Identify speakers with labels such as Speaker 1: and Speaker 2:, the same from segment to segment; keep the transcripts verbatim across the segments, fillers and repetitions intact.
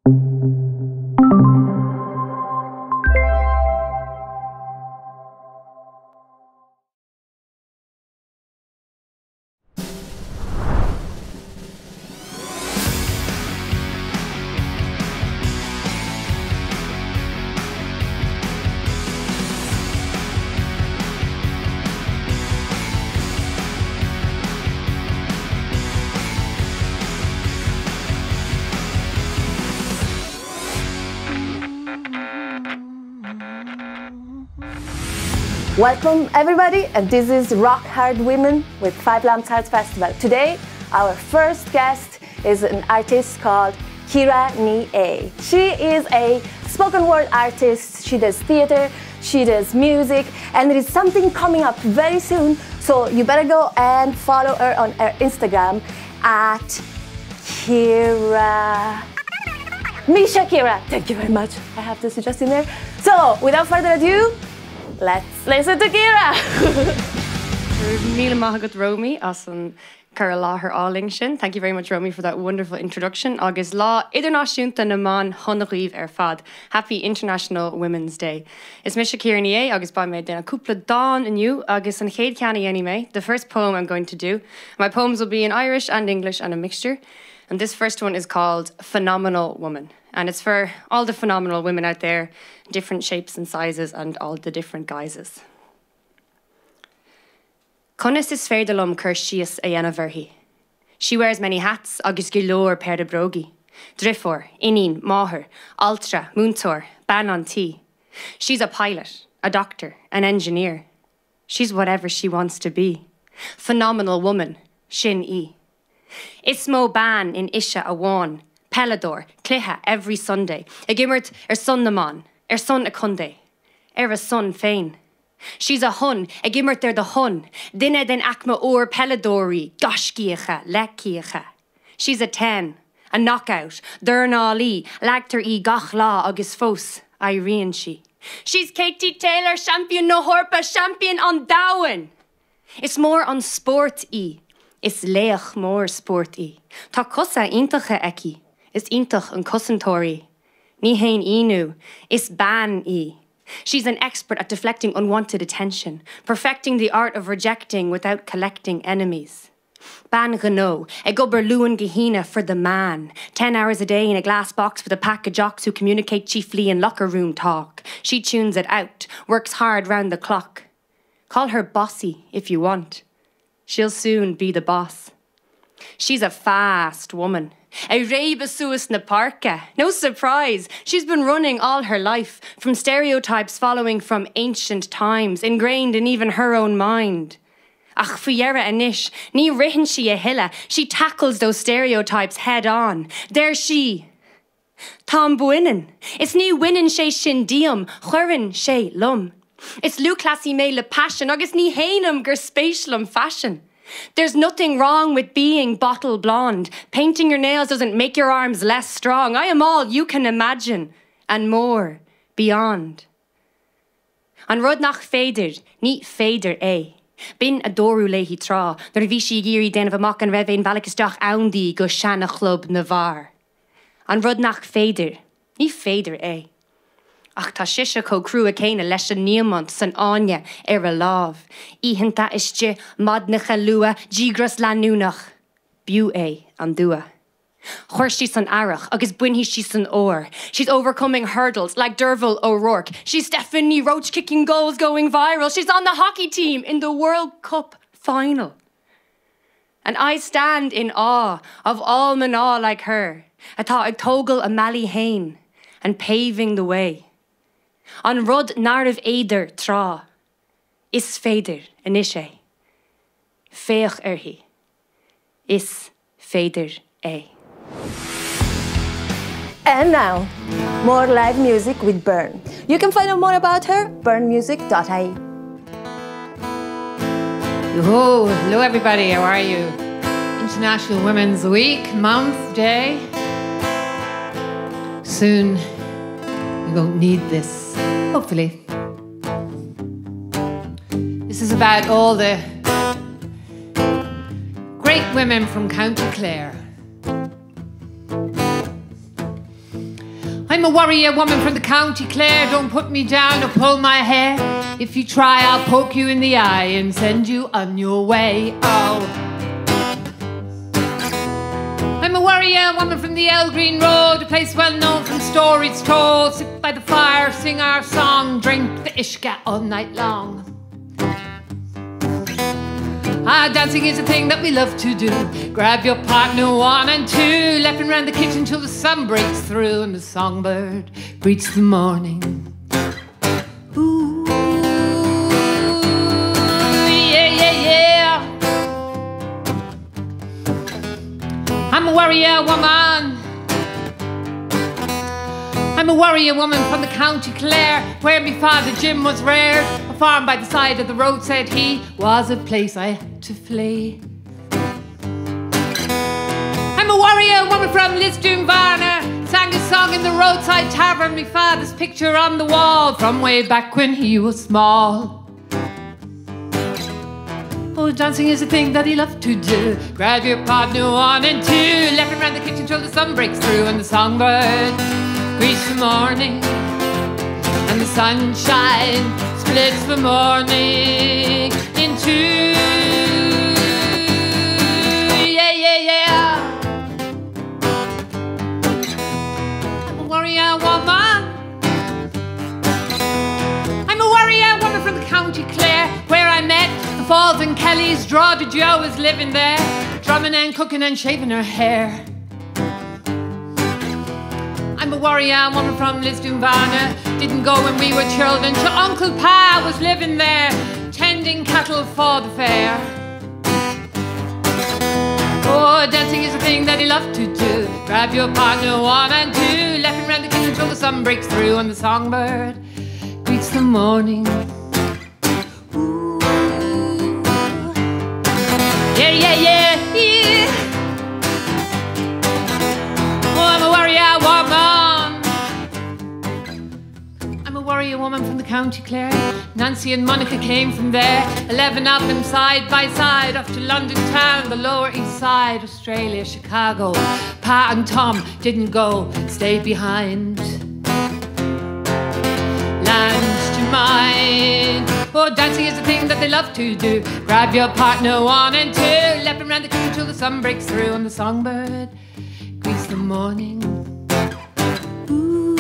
Speaker 1: Welcome everybody, and this is Rock Hard Women with Five Lamps Arts Festival. Today, our first guest is an artist called Ciara Ní É. She is a spoken word artist, she does theater, she does music, and there is something coming up very soon, so you better go and follow her on her Instagram at Ciara... Misha Ciara. Thank you very much. I have to suggest in there. So, without further ado, let's listen to Ciara.
Speaker 2: Míle maith agat Romy as an cur láthair áling sin. Thank you very much, Romy, for that wonderful introduction. Agus lá idirnáisiúnta na man honnaghíomh ar fad. Happy International Women's Day. Is Misha Ciara Ní É, agus ba méid den a cúpla dáin aniu, agus an chéad ceannaí anyway. The first poem I'm going to do. My poems will be in Irish and English and a mixture. And this first one is called Phenomenal Woman. And it's for all the phenomenal women out there, different shapes and sizes and all the different guises. Conas is féidirlum cur síos a dhéanamh bhirthaí. She wears many hats agus go leor péir de brogi. Drifor, Inin, Maher, Ultra, Múntóir, Banan T. She's a pilot, a doctor, an engineer. She's whatever she wants to be. Phenomenal woman, sin I. Ismo ban in Isha Awan, Pelador, Cliha every Sunday. A gimmert er son naman, er son a kunde, er a son fein. She's a hun, a gimmert er the hun, dinne den akma or Peladori, goshkiecha, lekkiecha. She's a ten, a knockout, durnali, lagter I gach la agus fos, Irene she. She's Katie Taylor, champion no horpa, champion on Dowen. It's more on sport I. Is leach mór sport I. Tá cosa intacha eki. Is intach an cosantori. Ní hain inu. Is ban I. She's an expert at deflecting unwanted attention, perfecting the art of rejecting without collecting enemies. Ban Renault, a gubber Luan Gehina for the man. Ten hours a day in a glass box with a pack of jocks who communicate chiefly in locker room talk. She tunes it out, works hard round the clock. Call her bossy if you want. She'll soon be the boss. She's a fast woman. A rebasuas na parka. No surprise. She's been running all her life, from stereotypes following from ancient times, ingrained in even her own mind. Ach fuyera anish, ni rihin she a hilla. She tackles those stereotypes head on. There she. Tom Buinen. It's ni winnin she shindium, churin she lum. It's Lou Classy me le passion, agus ni hainum gur spatialum fashion. There's nothing wrong with being bottle blonde. Painting your nails doesn't make your arms less strong. I am all you can imagine, and more, beyond. An rud nach féidir, ní féidir é. Bin adoru lehi tra, nor vishi giri den of a mock and revein valakistach aundi go shana club navar. An rud nach féidir, ní féidir é. Ach tá sisha có crú a céine leis an níomant san áine ar a láv. Íhanta isте madnacha lua dígras lanúnach. Biú é an dua. Chuir she san arach, agus buinhí she san or. She's overcoming hurdles like Derval O'Rourke. She's Stephanie Roach kicking goals going viral. She's on the hockey team in the World Cup final. And I stand in awe of all mana like her. Atá ag tógal a Mally Hain and paving the way. An rud narrative éidir trá. Is féidir inis é. Féach arhi. Is féidir é.
Speaker 1: And now, more live music with Burn. You can find out more about her, burn music dot I E.
Speaker 3: Hello, hello everybody, how are you? International Women's Week, month, day. Soon, you won't need this. Hopefully. This is about all the great women from County Clare. I'm a warrior woman from the County Clare. Don't put me down or pull my hair. If you try, I'll poke you in the eye and send you on your way. Oh. I'm a warrior woman from the El Green Road, a place well known from stories told. Sit by the fire, sing our song, drink the ishka all night long. Ah, dancing is a thing that we love to do. Grab your partner one and two, left and round the kitchen till the sun breaks through and the songbird greets the morning. Ooh, yeah, yeah, yeah. I'm a warrior woman. I'm a warrior woman from the County Clare, where my father Jim was reared. A farm by the side of the road, said he, was a place I had to flee. I'm a warrior woman from Lisdoonvarna, sang a song in the roadside tavern, my father's picture on the wall from way back when he was small. Oh, dancing is a thing that he loved to do. Grab your partner one and two, left and round the kitchen till the sun breaks through and the songbird greets the morning, and the sunshine splits the morning in two. Yeah, yeah, yeah. I'm a warrior woman. I'm a warrior woman from the County Clare, where I met the Falls and Kellys. Drawda Joe was living there, drumming and cooking and shaving her hair. I'm a warrior woman from Lisdoonvarna, didn't go when we were children. So Uncle Pa was living there, tending cattle for the fair. Oh, dancing is a thing that he loved to do. Grab your partner one and two, left and round the kitchen till the sun breaks through and the songbird greets the morning. Ooh. Yeah, yeah, yeah, yeah. Oh, I'm a warrior woman. I'm a warrior woman from the County Clare. Nancy and Monica came from there. Eleven of them side by side, off to London town, the Lower East Side, Australia, Chicago. Pa and Tom didn't go, stayed behind. Land to mine. Oh, dancing is the thing that they love to do. Grab your partner one and two, left and round the kitchen till the sun breaks through and the songbird greets the morning. Ooh.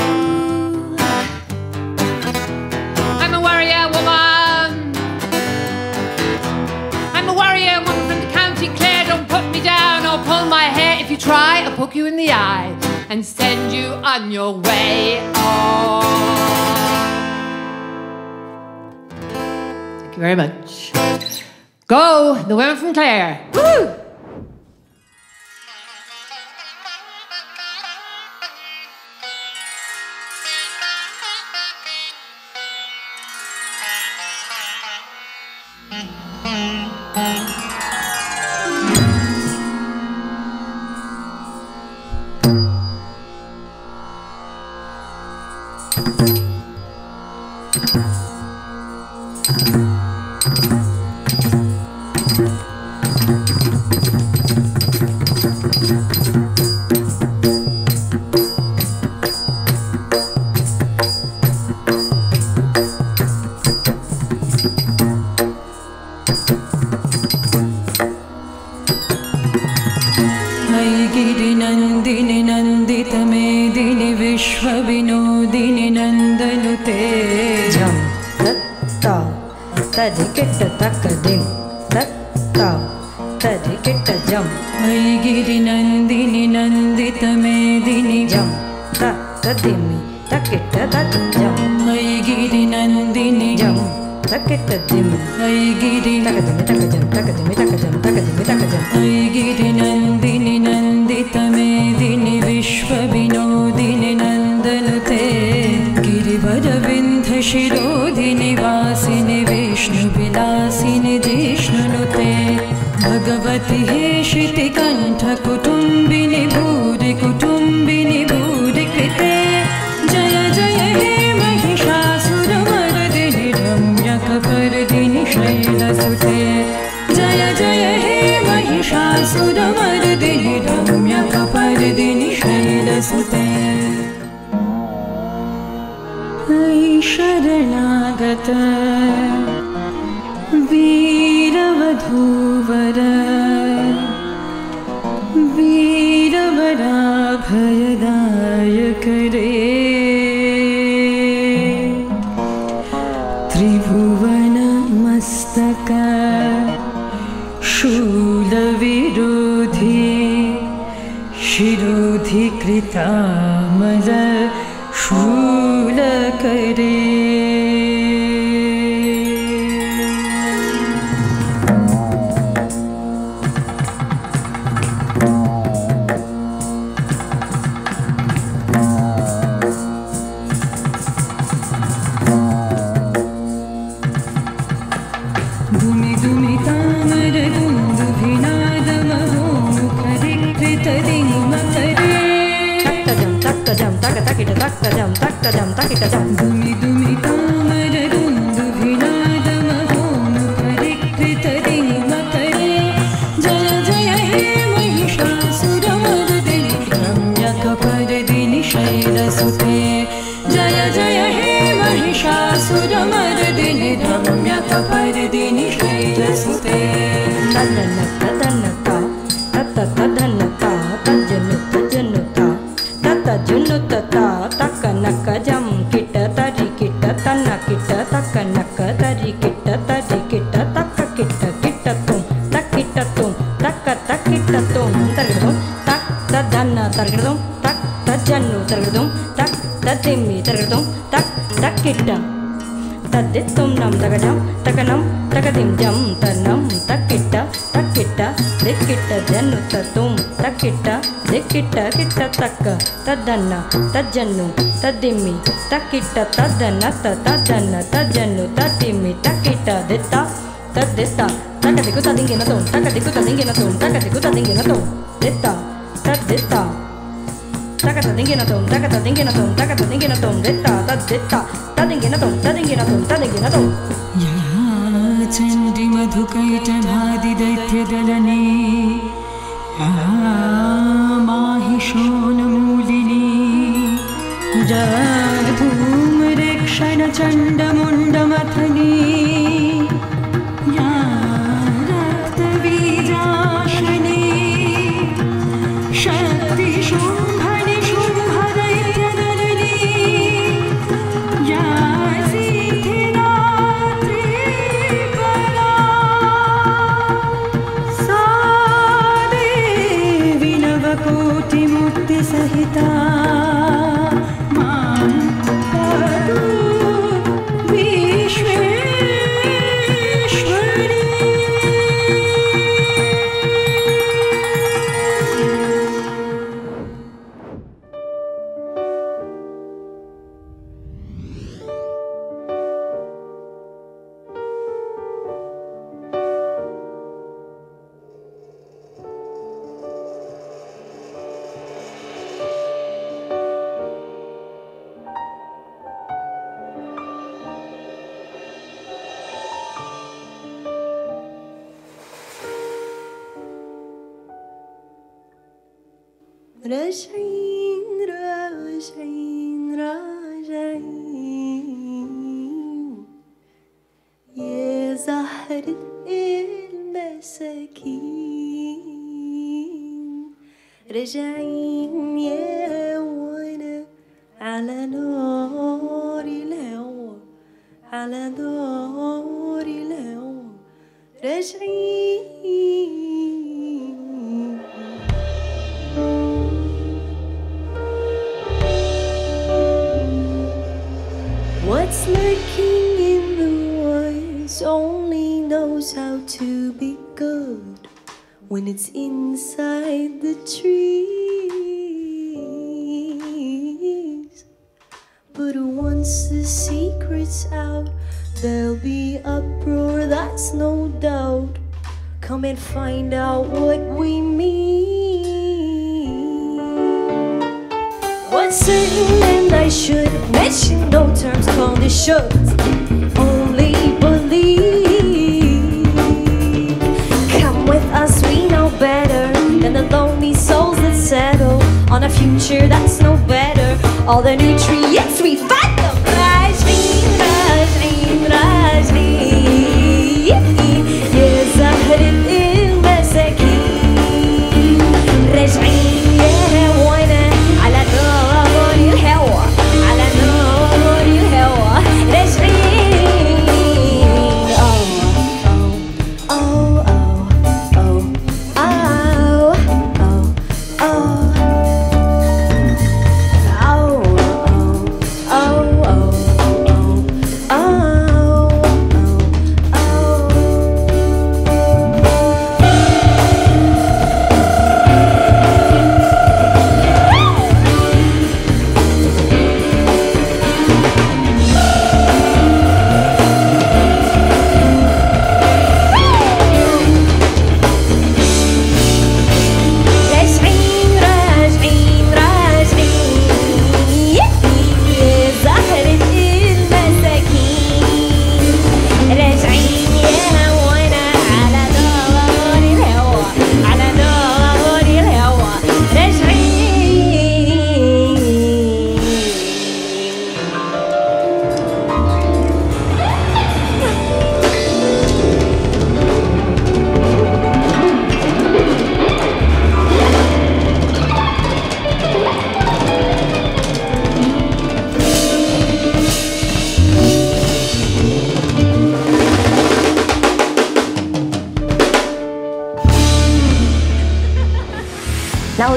Speaker 3: I'm a warrior woman. I'm a warrior woman from the County Clare. Don't put me down or pull my hair. If you try, I'll poke you in the eye and send you on your way. Oh. Thank you very much. Go, the women from Clare. Woo!
Speaker 4: गिरिनन्दिनि नन्दितमेदिनि विश्वविनोदिनि नन्दनुते झं तत्ता तदिकिट्ट तकदिं तत्ता तदिकिट्ट झं मयि गिरिनन्दिनि नन्दितमेदिनि झं तदिमि तकिट्ट तज्जं मयि गिरिनन्दिनि झं तकिट्ट दिमि मयि गिरि तकदिमि तकजं तकदिमि तकजं तकदिमि तकजं मयि गिरिनन्दिनि नन्दितमेदिनि विश्वविनोदिनि नन्दनुते गिरिवरविन्ध्यशिरोधिनि वासिनि विष्णुविलासिनि जिष्णुनुते भगवति हेशितिकण्ठकुटुम्बिनि भूरि कुटुम्बिनि भूरि कृते जय जय हे महिषासुरमर्दिनि रम्यकपर्दिनि शैलसुते जय जय हे महिषासुरमर्दिनि रम्यकपर्दिनि शैलसुते शरणागत वीरवधूवर वीरवराभयदायक रे त्रिभुवन मस्तक शूलविरोधी शिरोधिकृतामर शूलकरे Dumi dumi tamar dundu vinadam honu parikrita dinmakare Jaya jaya he mahishasuramardini Ramya kaparadini shailasute Jaya jaya he mahishasuramardini Ramya kaparadini shailasute Tadanaka tadanaka Tatatadhanaka Tajanuta januta Tatajunuta Takanaka jam kita tari kita tanah kita takanaka tari kita tari kita taka kita kita tum tak kita tum taka tak kita tum tergedum tak tadana tergedum tak tajanu tergedum tak tadimi tergedum tak tak kita taditum nam tagadam takanam takadim jam tanam tak kita tak kita dek kita janu tatum tak kita dek kita kita taka tadana tajanu tadimi takita tadana tadana tajanu tadimi takita detta tadetta takadiku tadingena tum takadiku tadingena tum takadiku tadingena tum detta tadetta takata dingena tum takata dingena tum takata dingena tum detta tadetta tadingena tum tadingena tum tadingena tum ya chandi madhukaita bhadi daityadalani mahishona mulini धूम रेक्षण चंड मुंड मथनी या रक्त बीजाशनी शक्ति शुंभनि शुंभ दैत्यदलनी या सिद्धिदात्री कला सा देवी नवकोटि मूर्ति सहिता
Speaker 5: Rajain, Rajain, Rajain يا زهرة المساكين راجعين يا وانا على نار الهوى على نار الهوى راجعين What's lurking in the woods only knows how to be good when it's inside the trees. But once the secret's out, there'll be uproar, that's no doubt. Come and find out what we mean. What's certain, and I should mention no terms called the shoulds, only believe. Come with us, we know better than the lonely souls that settle on a future that's no better. All the nutrients we find them.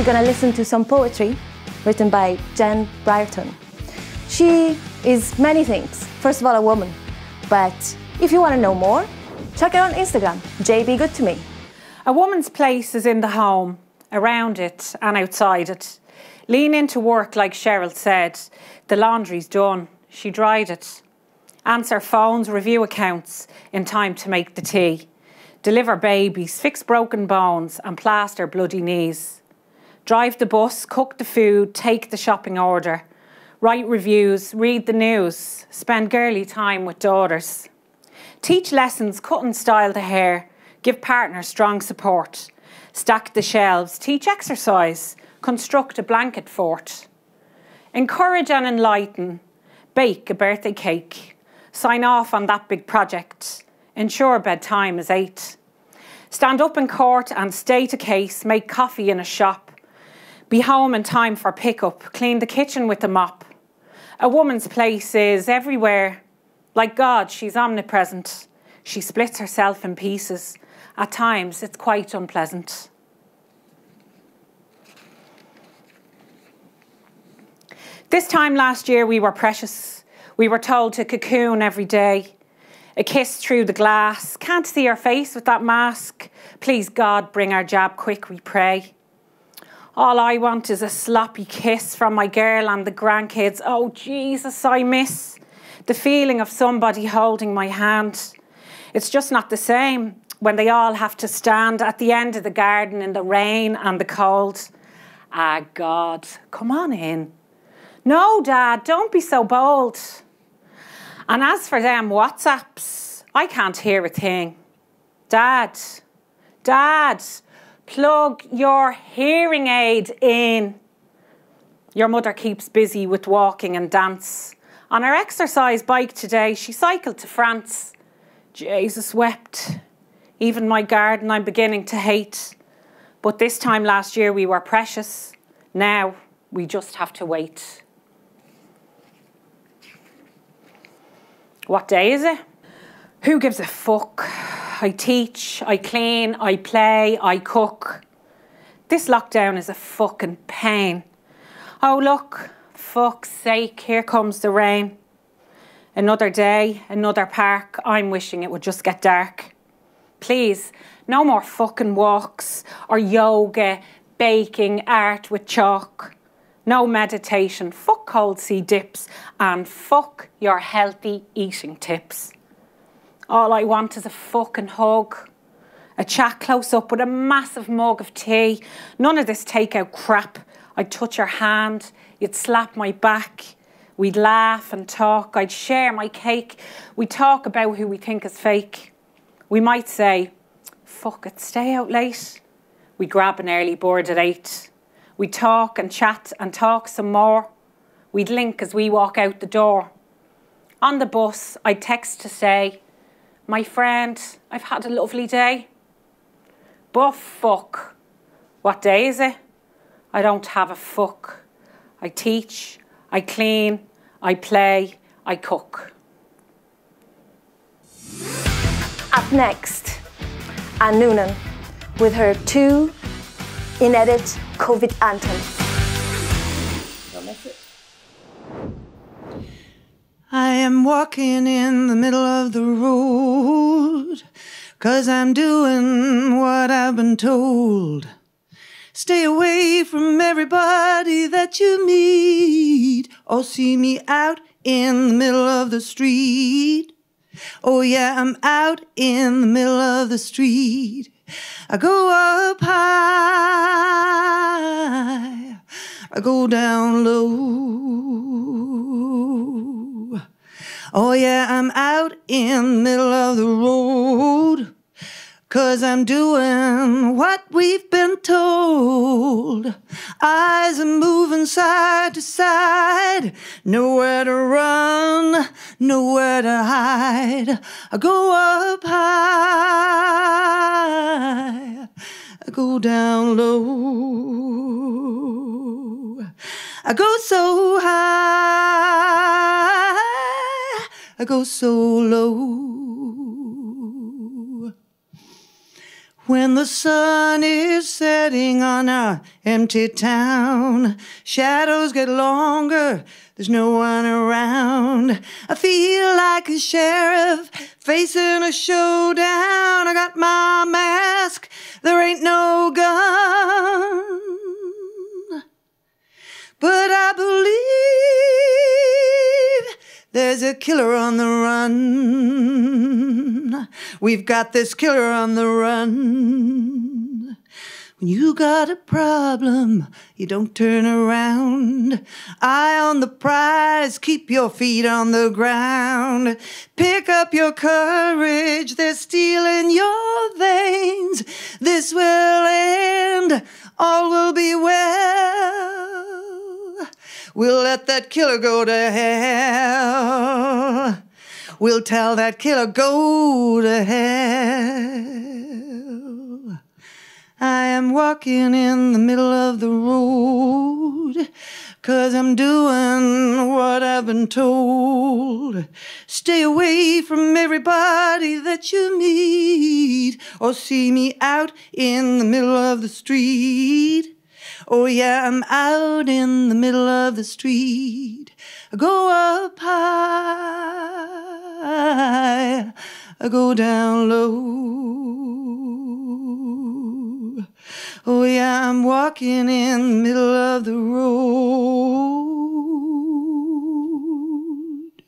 Speaker 1: gonna listen to some poetry written by Jen Brierton. She is many things. First of all, a woman. But if you want to know more, check her on Instagram, J B Good To Me.
Speaker 6: A woman's place is in the home, around it and outside it. Lean into work like Cheryl said. The laundry's done, she dried it. Answer phones, review accounts in time to make the tea. Deliver babies, fix broken bones and plaster bloody knees. Drive the bus, cook the food, take the shopping order. Write reviews, read the news, spend girly time with daughters. Teach lessons, cut and style the hair, give partners strong support. Stack the shelves, teach exercise, construct a blanket fort. Encourage and enlighten, bake a birthday cake. Sign off on that big project, ensure bedtime is eight. Stand up in court and state a case, make coffee in a shop. Be home in time for pickup, clean the kitchen with a mop. A woman's place is everywhere. Like God, she's omnipresent. She splits herself in pieces. At times, it's quite unpleasant. This time last year, we were precious. We were told to cocoon every day. A kiss through the glass. Can't see her face with that mask. Please, God, bring our jab quick, we pray. All I want is a sloppy kiss from my girl and the grandkids. Oh, Jesus, I miss the feeling of somebody holding my hand. It's just not the same when they all have to stand at the end of the garden in the rain and the cold. Ah, God, come on in. No, Dad, don't be so bold. And as for them WhatsApps, I can't hear a thing. Dad, Dad, plug your hearing aid in. Your mother keeps busy with walking and dance. On her exercise bike today, she cycled to France. Jesus wept. Even my garden I'm beginning to hate. But this time last year we were precious. Now we just have to wait. What day is it? Who gives a fuck? I teach, I clean, I play, I cook. This lockdown is a fucking pain. Oh look, fuck's sake, here comes the rain. Another day, another park. I'm wishing it would just get dark. Please, no more fucking walks or yoga, baking, art with chalk. No meditation, fuck cold sea dips and fuck your healthy eating tips. All I want is a fucking hug. A chat close up with a massive mug of tea. None of this takeout crap. I'd touch your hand, you'd slap my back. We'd laugh and talk, I'd share my cake. We'd talk about who we think is fake. We might say, fuck it, stay out late. We'd grab an early board at eight. We'd talk and chat and talk some more. We'd link as we walk out the door. On the bus, I'd text to say, my friend, I've had a lovely day. But fuck, what day is it? I don't have a fuck. I teach, I clean, I play, I cook.
Speaker 1: Up next, Anne Noonan with her two in-edit COVID anthems. Don't miss it.
Speaker 7: I am walking in the middle of the road, 'cause I'm doing what I've been told. Stay away from everybody that you meet, or see me out in the middle of the street. Oh yeah, I'm out in the middle of the street. I go up high, I go down low. Oh yeah, I'm out in the middle of the road, 'cause I'm doing what we've been told. Eyes are moving side to side, nowhere to run, nowhere to hide. I go up high, I go down low. I go so high, I go so low. When the sun is setting on our empty town, shadows get longer, there's no one around. I feel like a sheriff facing a showdown. I got my mask, there ain't no gun. But I believe there's a killer on the run. We've got this killer on the run. When you got a problem, you don't turn around. Eye on the prize, keep your feet on the ground. Pick up your courage, there's steel in your veins. This will end, all will be well. We'll let that killer go to hell. We'll tell that killer go to hell. I am walking in the middle of the road, 'cause I'm doing what I've been told. Stay away from everybody that you meet, or see me out in the middle of the street. Oh yeah, I'm out in the middle of the street. I go up high, I go down low. Oh yeah, I'm walking in the middle of the road.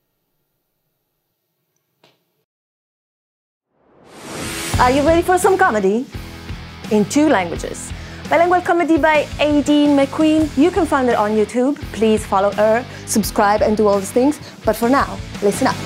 Speaker 1: Are you ready for some comedy? In two languages. Bilingual comedy by Aideen McQueen. You can find it on YouTube. Please follow her, subscribe and do all these things. But for now, listen up.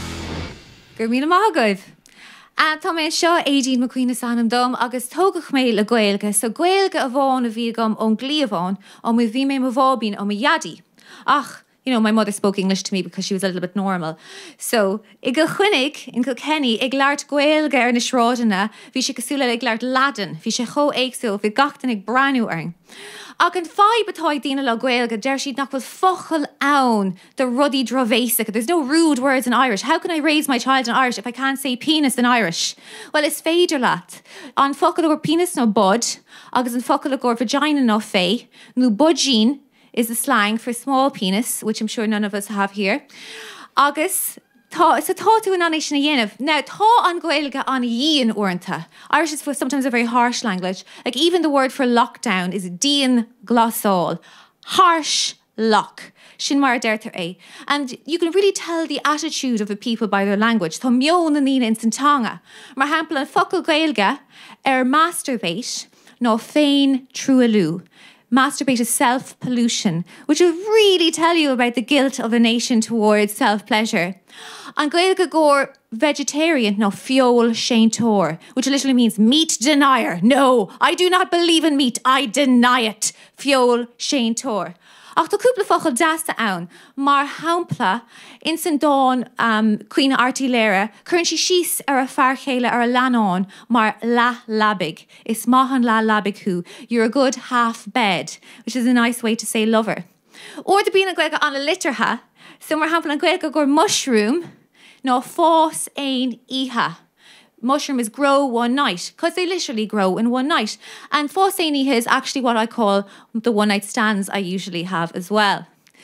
Speaker 8: Gur míle maith agaibh. A tá mé seo Aideen McQueen is anam dom agus tógach mé le Gaeilge, so Gaeilge a bháin a bhí agam ón Gleamháin, ó mu bhí mé mo bhábín ó mo yadi. Ach, you know, my mother spoke English to me because she was a little bit normal. So, I go chuinnig in Kilkenny, ag leart Gaeilge ar na sráidena, bhí sé cosúla ag leart Latin, bhí sé cho éagsúil, bhí gachtain ag breanú arn. Ag an fáid betáid dína le Gaeilge, der siad nach bhfuil fochail ann the ruddy drovasic. There's no rude words in Irish. How can I raise my child in Irish if I can't say penis in Irish? Well, it's féidir leat. An focail gur penis no bud, agus an focail gur vagina no fé, no budgeen is the slang for small penis, which I'm sure none of us have here. Agus, tá, so tá tú an anéis na dhéanamh. Now, tá an Gaeilge an díon uanta. Irish is sometimes a very harsh language. Like even the word for lockdown is díon glossáil. Harsh lock. Sin mar deirtar é. And you can really tell the attitude of the people by their language. Tá mion na nína instantanga. Mar hampel an focail Gaeilge ar masturbate nó féin trualú. Masturbate is self-pollution, which will really tell you about the guilt of a nation towards self-pleasure. An Gaeilge gór vegetarian no fiol sheintor, which literally means meat denier. No, I do not believe in meat. I deny it. Fiol sheintor. Ach tá cúpla fochail deasta ann, mar hampla in san dáin um, Queen Artilera, chuann si síos ar a fearchéile ar a leanán mar la labig. Is mahan la labig hu. You're a good half bed, which is a nice way to say lover. Or the bína Gaeilge an a litterha, so mar hampla an Gaeilge gur mushroom, no fós ein iha. Mushroom is grow one night, because they literally grow in one night. And fós ein iha is actually what I call the one night stands I usually have as well.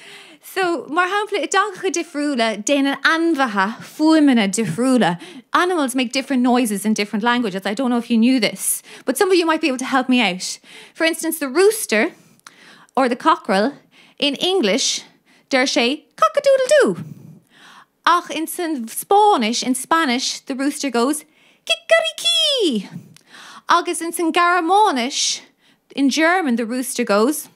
Speaker 8: So, mar hampla I dagcha difriúla déanaan anmhaithe fuaimena difriúla. Animals make different noises in different languages. I don't know if you knew this, but some of you might be able to help me out. For instance, the rooster or the cockerel in English, der sé cock-a-doodle-doo. Ach, in Spanish, in Spanish, the rooster goes kikariki. Agus in Garamonish, in German, the rooster goes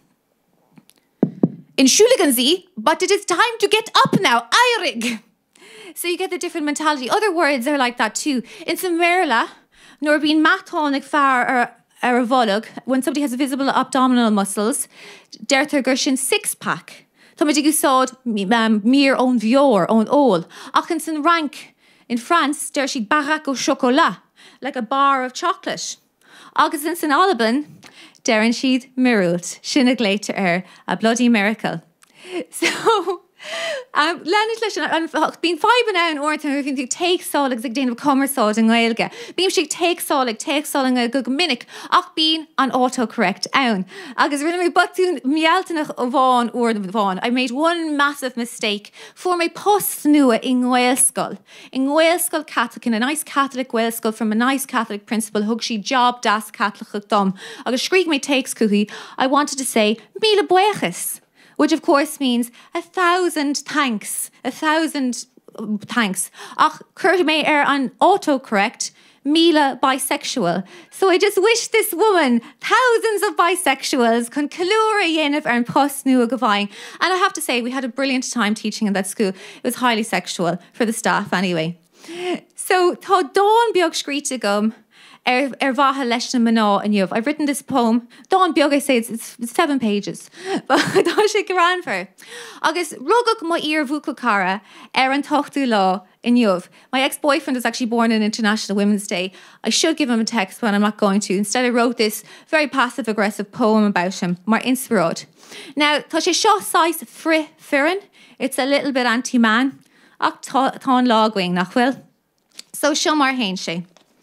Speaker 8: Entschuldigen Sie, but it is time to get up now, Eirig. So you get the different mentality. Other words are like that too. In Merla, nor being mathonig far or or a volug, when somebody has visible abdominal muscles, derther gershin six pack. Tomadi gusod mir on vior on all. Achinson rank in France, der she barack au chocolat, like a bar of chocolate. Agus in Saint Alban, Darren she'd mirrult, shinnig later er, a bloody miracle. So Um, Lennis leis an bín fiban an orta ar bhín tú teagsálaigh ag déanamh commerceáid an ghilge. Bím si teagsálaigh teagsálaigh go minic ach bín an autocorrect ann. Agus rinne mé batún mealtanach ó bháin or bháin. I made one massive mistake for my post nua in Gaelscoil. In Gaelscoil Catholic, in a nice Catholic Gaelscoil from a nice Catholic principal, hug she job das Catholic dom. Agus shriek my takes cookie, I wanted to say, Mila bueches. Which of course means a thousand thanks, a thousand thanks. Ach, cur me er an autocorrect, Mila bisexual. So I just wish this woman, thousands of bisexuals, can calura yenif er an post nu agavine. And I have to say, we had a brilliant time teaching in that school. It was highly sexual for the staff anyway. So, tá dawn biog screech gum. Er, er vaha leis na maná an I've written this poem. Dawn biog, I say it's, it's, it's seven pages. But dá sé gran for. Agus rugach mo ear vucal cara er an tochtú law in Yuv. My ex-boyfriend is actually born on International Women's Day. I should give him a text, but I'm not going to. Instead, I wrote this very passive-aggressive poem about him, mar inspirod. Now, tá sé seo sais fri firin. It's a little bit anti-man. Ach tá an lágwing nach bhfuil. So seo mar hain sé.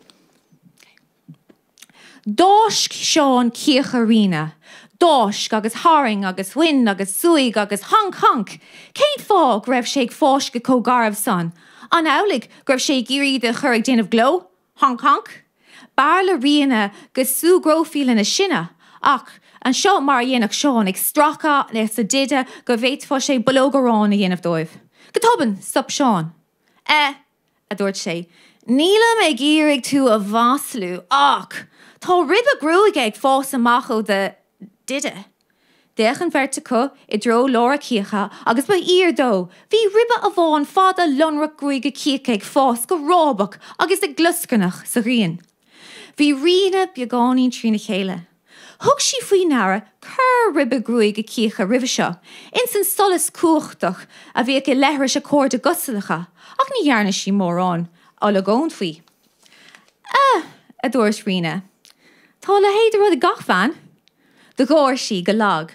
Speaker 8: Dóisc seán cíocharína. Dóisc agus haring agus win agus suig agus honk honk. Céint fág raibh sé fáis go cógarmh son. An álaigh raibh sé géirí de churig déanamh gló. Honk honk. Barla riana gus sú grófiil in a sinna. Ach, an seo mar dhéanach seán ag stracha nes a dide go bhéit fá sé bológarrán a dhéanamh dóibh. Gotoban, stop seán. Eh, a dúirt sé. Níla me géirig tú a bháslú. Ach, tá ribbe grúig ag fós amach de dide. Dechan verte co I dro Laura Cíocha agus ba ír dó. Bhí ribbe a bháin fada lonrach grúig a cíocha ag fós go rábach agus ag gluscanach sa rian. Bhí riana beagáín trína chéile. Thug sí faoi nara cur ribbe grúig a cíocha ribhe seo. In san solas cuachtach a bhí ag lehra se cór de gosalacha. Ach ní dhearna sí mórrán. All a gón faoi. Ah, a dúirs riana. Tá le héidir rud a gach fan. De gáir sí go lag.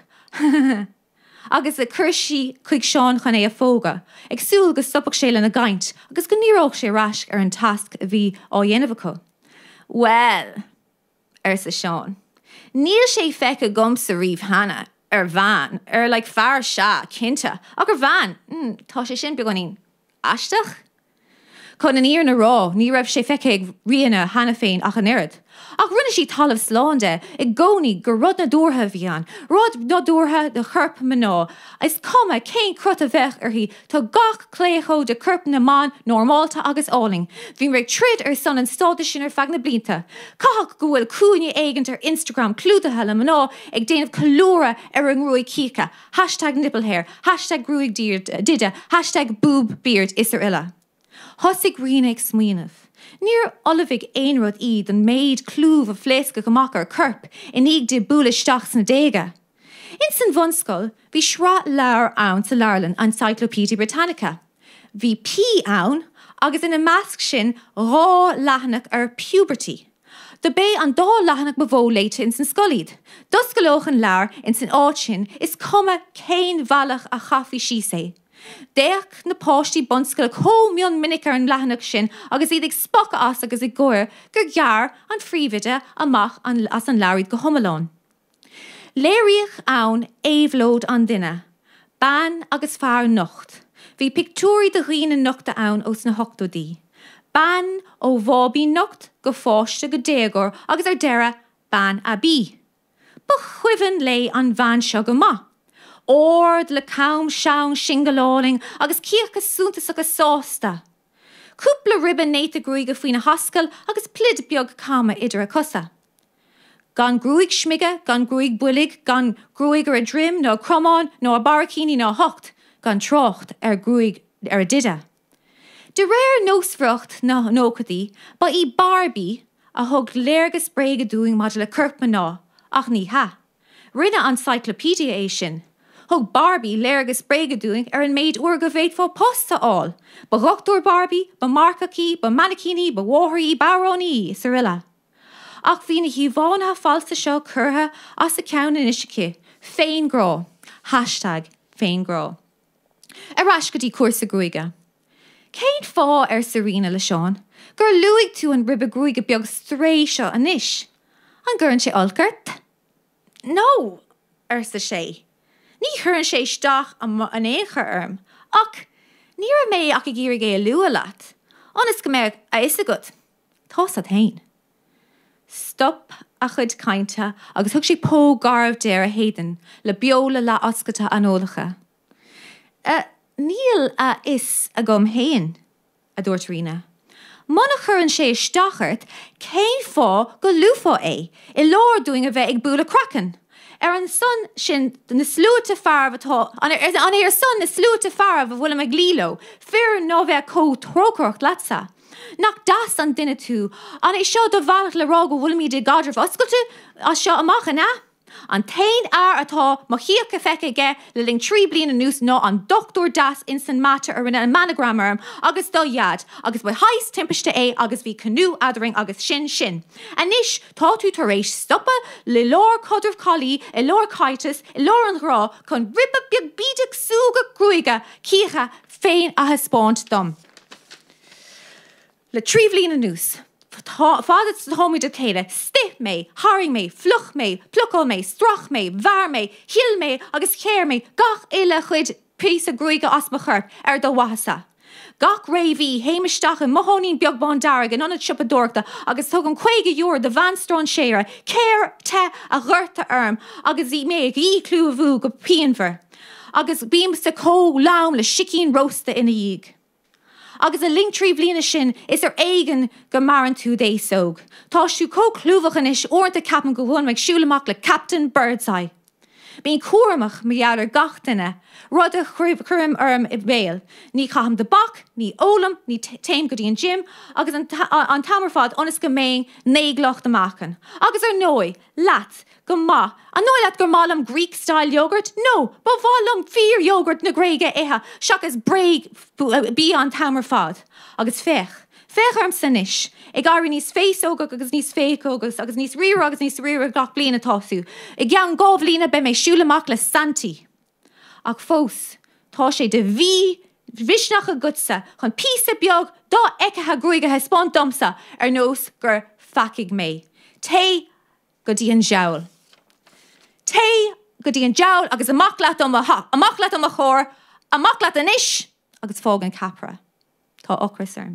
Speaker 8: Agus a chur sí chuig seán chun é a fóga. Ag súil go stopach sé le na gaint, agus go níróch sé ras ar an tasc a bhí á dhéanamh acu. Well, ar sa seán. Níl sé feic a gom sa riomh hana, ar bhain, ar like fear sea, cinnte, ach ar bhain, mm, tá sé sin beganín aisteach. Chun an íar na rá, ní raibh sé feic ag riana hana féin ach an irid. Ach rinne sí talamh sláinte, ag gcónaí go rud na dúrtha bhí an, rud na dúrtha de churp maná. Is cuma cén crut a bheith ar hí, tá gach clécho de churp na man normálta agus áling. Bhín raibh trid ar son an stáda sin ar feag na blinta. Cahach go bhfuil cúine éigent ar Instagram clúdathe le maná ag déanamh calóra ar an grúig cíocha. Hashtag nipplehair, hashtag grúig dide, hashtag boob beard is ar illa. Thosig riana ag smaoinmh. Níor olivig ein rud iad an méid clúh a phléasca gomach ar curp in ag de búlaisteach sna déige. In san bhunscoil, bhí sra leabhar ann sa learlan an Encyclopedia Britannica. Bhí pí ann agus ina measc sin rá leathanach ar puberty. De bé an dá leathanach ba bhó léite in san scoilíd. Dus go leoch an leabhar in san áit sin is cuma céin bhealach a chafaí sí sé. Déach na páistí bonscail có mion minic ar an leathanach sin agus iad ag spoc as agus ag goir gur gear an phríomhide amach an, as an leabharid go thomalán. Léiríoch ann éhlód an duine, ban agus fear nocht. Bhí pictúrí de riana nochta ann os na hochtodí. Ban ó bhábí nocht go fáiste go déagor agus ar deire ban a bí. Ba chuivan lei an bhain seo go maith. Ord le caum sean singaláling agus cíoch go súntas agus sásta. Cúpla ribbe néit a grúig a faoine hascail agus plid beag cama idir a cosa. Gan grúig smige, gan grúig bulig, gan grúig ar a drim, nó cromán, nó a baracíní nó hocht, gan trocht ar grúig ar a dide. De réir nósfrocht na nócadí, ba í Barbie a thug léirgus bréige dúing mad le curp ná, ach ní ha. Rinne an Encyclopedia é sin. Thug Barbie léirgus bréige dúing ar an méid uair go bhéid fá posta áil. Ba rochtúir Barbie, ba marcaí, ba manacíní, ba mhóthaí, baróní, sa rilla. Ach bhí na híomháinna falsa seo curtha as a ceann in isicice, féin grá, hashtag féin grá. Arás go dtí cuasa gruige. Céad fá ar Serena le Seán, gur luigh tú an ribbe gruige beag stray seo anis. An gurn sé olcart? No, ar sa sé. Ní chuann sé stach an éair arm, ach ní a mé ach a gíir gé lua leat. Anas go mé a is a good. Tás a tain. Stop a chud cainte agus thug sé pó garbh déir a héan le beola le oscata anolacha. Uh, níl a is a gom héin, a dúirt Rina. Mana churann sé stachart, céin fá go lufa é, I lár doing a bheith ag búla crackan. Ar an son sin na slúte farb atá, an ar son na slúte farb a bhfuil me glílo, fear nó bheith có trócrocht latsa. Nach das an duine tú, an é seo do bhaach le rá go bhfuil mi de gadrah oscailte a seo amach na. An tain air atá má chiacha feice ge le ling trí bliana nús nó an doctor das in san matter ar an manogram arm agus dó iad, agus ba heis timpiste é agus bhí canú adring agus sin sin. Anis tá tú tar éis stoppa le lór codrah colí, I lór caitas, I lór an rá chun ribba beag bídeach súga grúige cícha féin a haspáint dom. Le trí bliana nús. Fád thomi de chéile, stith mé, haring mé, fluch mé, pluckol mé, strach mé, bhar mé, hill mé, agus chéir mé, gach ile chuid pís a grúige as mo churp ar do wahasa. Gach réhí héimeisteach an mohonín beagbán darag an anad sipa dorta agus thug an chuige dúr de vanstrán séire, céir te a ghirta arm agus í mé ag í clú a bhú go pianver. Agus bím sa có laum le sicín rosta ina dhéig. Agus a ling trí bliana sin is ar éigen go maran tú dé sóg. Tá siú có clúfachan is ornta capan go bhfuin meag siúlamach le Captain Birdseye. Bín cuaramach mi ar gachtainna, rud a chuim arm I bhéal. Ní chaham de bach, ní ólam, ní téim go dtí an gym, agus an, ta an tamar fad onas go méin néaglocht amachchan. Agus ar nói, lat, go ma, an nói lat gur málam Greek-style yogurt? No, ba bhálam fear yogurt na gréige éha, seach as breig bí an tamar fad. Agus fech. Fech arm san ish. Ig ári níos féis ógach agus níos féic ógus agus níos ríra agus níos ríra gach blina táú. Ig gean gáh lína be mé siúlamach le santi. Ach fós, tá sé de bhí visnach a gutsa chun písa beag dá eicethe grúige hespáint domsa ar nós gur facig mé. Té go dtí an jaul. Té go dtí an jaul agus amach leat am a ha, amach leat am a chór, amach leat an ish agus fág an capra. Tá ochras arm.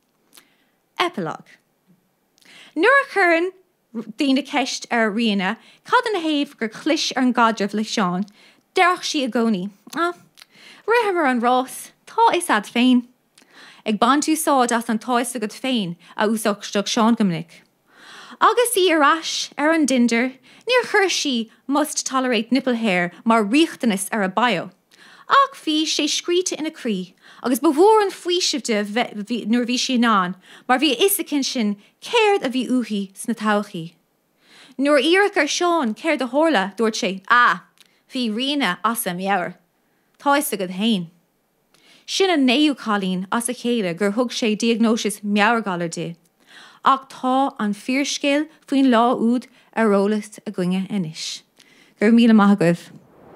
Speaker 8: Epilogue. Nuair a churann daoine ceist ar riana, cad an héamh gur chlis ar an gadrah le Seán, dearach sí a gcónaí. Ah, rithim ar an rás, tá is ad féin. Ag ban tú sáid as an táis agad féin a úsachsteach Seán gominic. Agus í arás ar an dinder, níor chuir sí must tolerate nipple hair mar riachtanas ar a bio. Ach bhí sé scríte ina crí, agus bhór an fuisibte nuair bhí sé ná, mar bhí isacin sin céird a bhí uthí sna todhchaí. Nuair iarach ar Seán céird a thorla dúirt sé, ah, bhí riana as a meabhair. Tá is agad hain. Sin a néú chalín as a chéile gur thug sé diagnósis meabhargalar dé. Ach tá an fíorscéil faoin lá úd a rólas a gcuinge inis. Gur míle maith agaibh.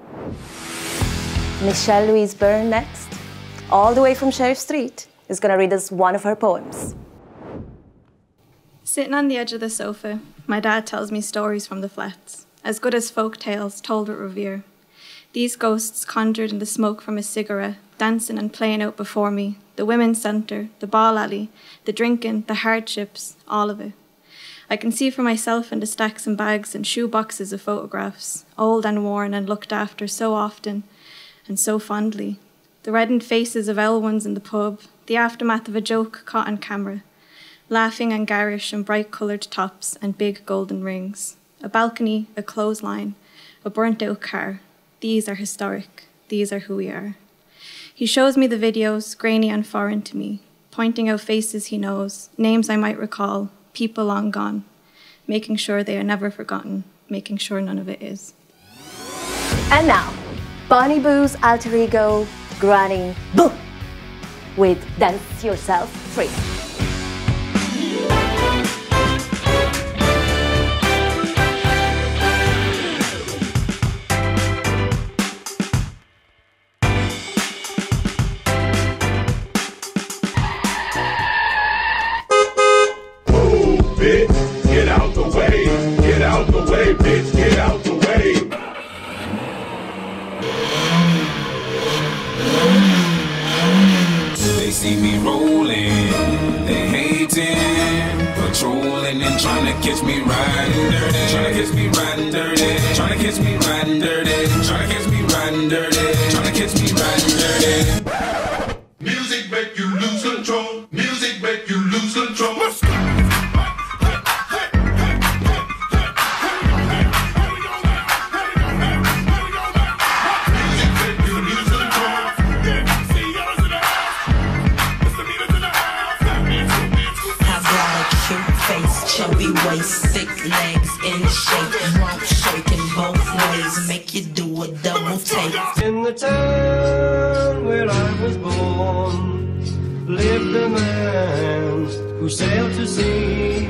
Speaker 1: Michelle Louise Byrne next, all the way from Sheriff Street, is going to read us one of her poems.
Speaker 9: Sitting on the edge of the sofa, my dad tells me stories from the flats, as good as folk tales told with revere. These ghosts conjured in the smoke from a cigarette, dancing and playing out before me, the women's centre, the ball alley, the drinking, the hardships, all of it. I can see for myself in the stacks and bags and shoe boxes of photographs, old and worn and looked after so often, and so fondly. The reddened faces of L ones in the pub, the aftermath of a joke caught on camera, laughing and garish in bright-coloured tops and big golden rings. A balcony, a clothesline, a burnt-out car. These are historic. These are who we are. He shows me the videos, grainy and foreign to me, pointing out faces he knows, names I might recall, people long gone, making sure they are never forgotten, making sure none of it is.
Speaker 1: And now, Bonnie Boo's alter ego, Granny Boo, with Dance Yourself Free.
Speaker 10: see me rolling, they hating, patrolling and trying to catch me riding dirty, trying to catch me riding dirty, trying to catch me riding dirty, trying to catch me riding dirty, trying to catch me riding dirty.
Speaker 11: Music make you lose control. Music make you lose control.
Speaker 12: Chubby waist, thick legs in shape, rump shaking both ways, make you do a double take.
Speaker 13: In the town where I was born, lived a man who sailed to sea.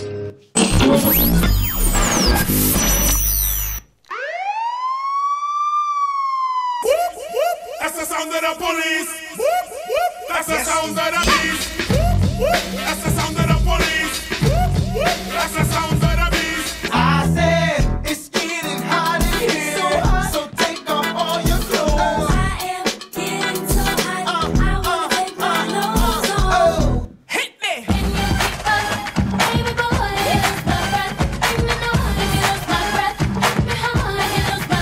Speaker 11: That's the sound of the police. That's the sound of the beast. That's the sound of the police. That's the sound of the beast.
Speaker 14: I said it's getting hot in here, so, hot. So take off all your clothes. I am getting so hot, uh, I wanna uh, take my uh, clothes uh, off. Oh. Hit me! Can you keep up, baby boy? Here's my breath. Give me no one, here's my breath. Give me hard, here's my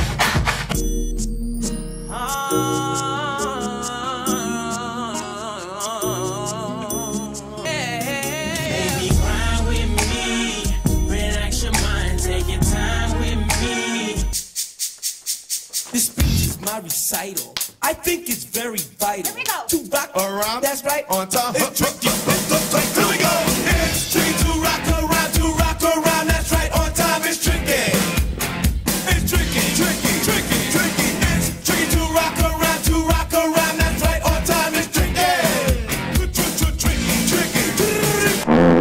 Speaker 15: This speech is my recital. I think it's very vital. Here we go. To rock around. That's right.
Speaker 11: On top.
Speaker 15: It's tricky.
Speaker 11: Here we go. It's tricky to rock around, to rock around. That's right. On time. It's tricky. It's tricky, tricky, tricky, tricky. It's tricky to rock around, to rock around. That's right. On time. It's tricky. Tricky, tricky, tricky.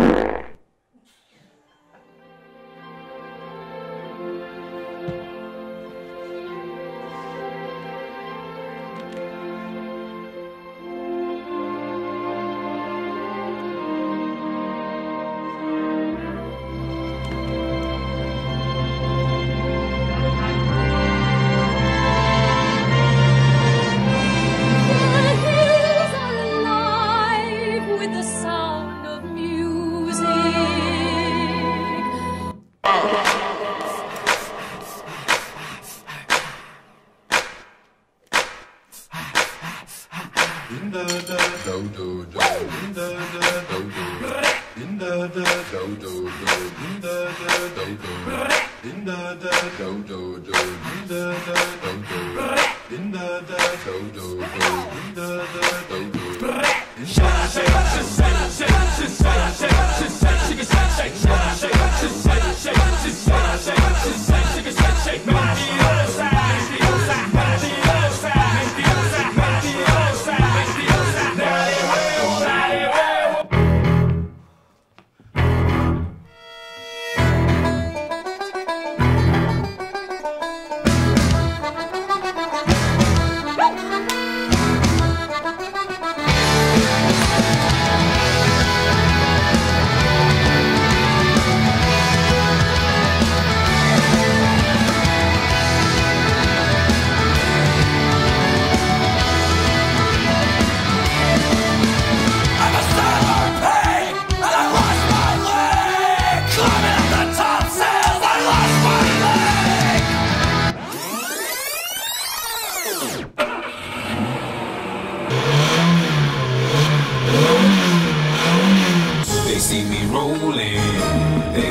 Speaker 10: see me rolling, they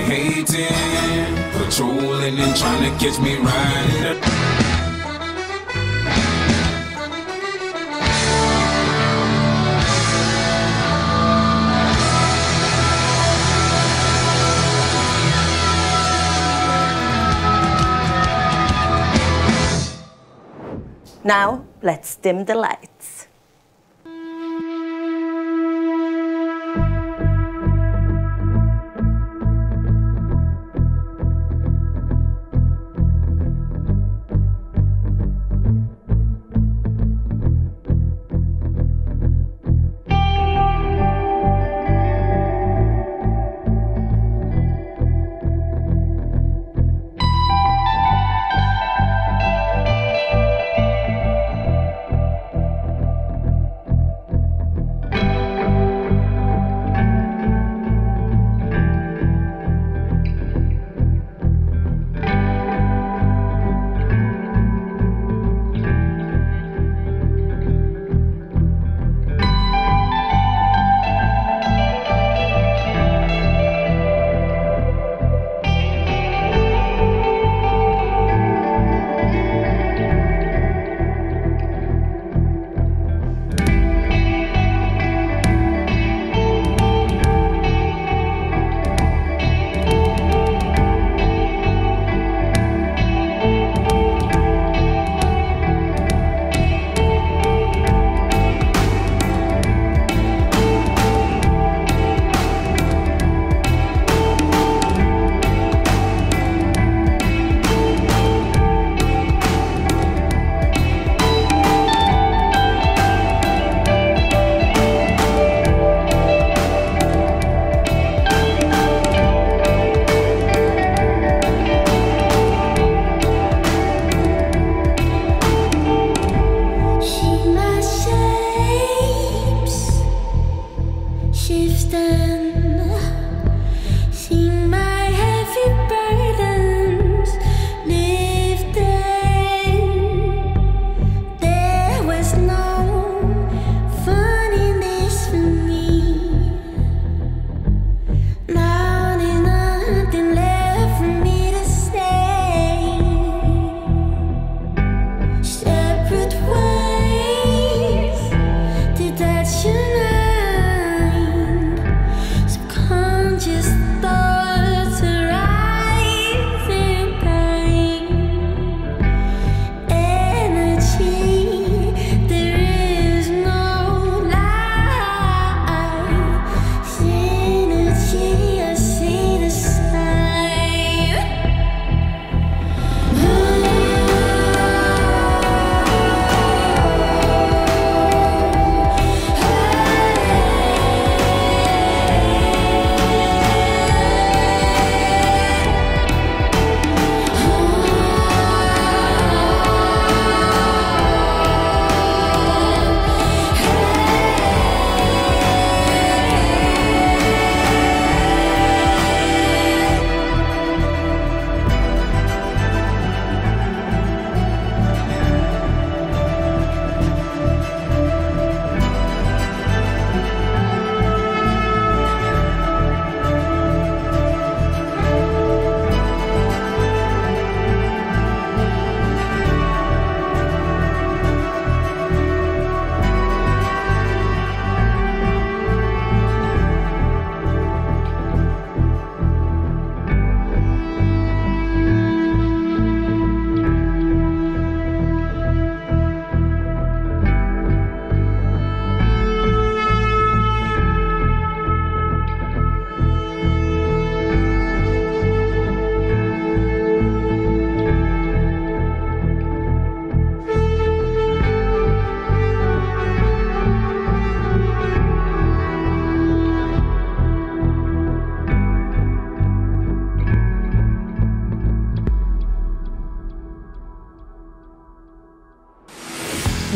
Speaker 10: hating, patrolling and trying to catch me riding.
Speaker 1: Now, let's dim the lights.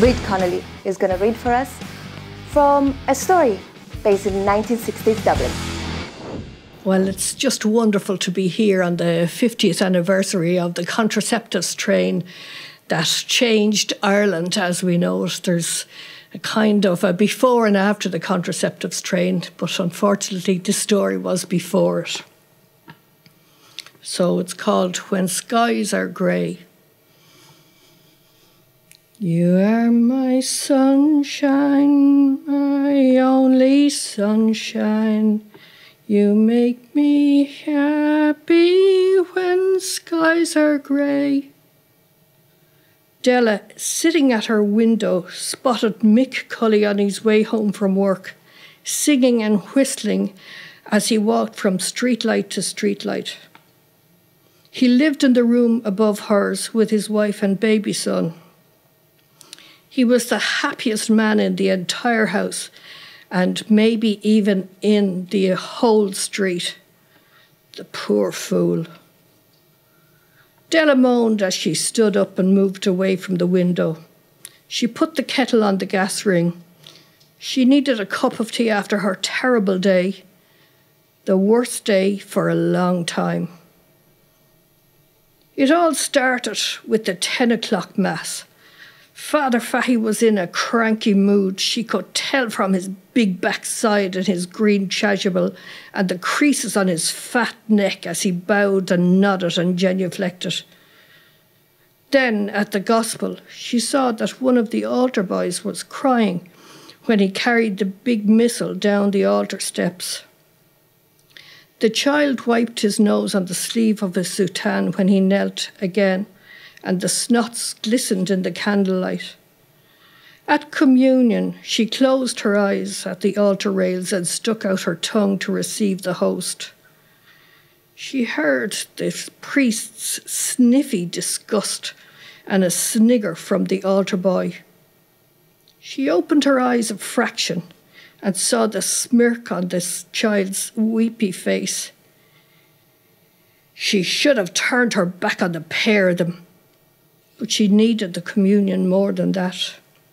Speaker 1: Reid Connolly is going to read for us from a story based in nineteen sixties Dublin.
Speaker 16: Well, it's just wonderful to be here on the fiftieth anniversary of the contraceptives train that changed Ireland as we know it. There's a kind of a before and after the contraceptives train, but unfortunately this story was before it. So it's called When Skies Are Grey. You are my sunshine, my only sunshine. You make me happy when skies are grey. Della, sitting at her window, spotted Mick Cully on his way home from work, singing and whistling as he walked from streetlight to streetlight. He lived in the room above hers with his wife and baby son. He was the happiest man in the entire house, and maybe even in the whole street. The poor fool. Della moaned as she stood up and moved away from the window. She put the kettle on the gas ring. She needed a cup of tea after her terrible day, the worst day for a long time. It all started with the ten o'clock mass. Father Fahy was in a cranky mood. She could tell from his big backside and his green chasuble and the creases on his fat neck as he bowed and nodded and genuflected. Then, at the gospel, she saw that one of the altar boys was crying when he carried the big missal down the altar steps. The child wiped his nose on the sleeve of his soutane when he knelt again, and the snots glistened in the candlelight. At communion, she closed her eyes at the altar rails and stuck out her tongue to receive the host. She heard the priest's sniffy disgust and a snigger from the altar boy. She opened her eyes a fraction and saw the smirk on this child's weepy face. She should have turned her back on the pair of them, but she needed the communion more than that.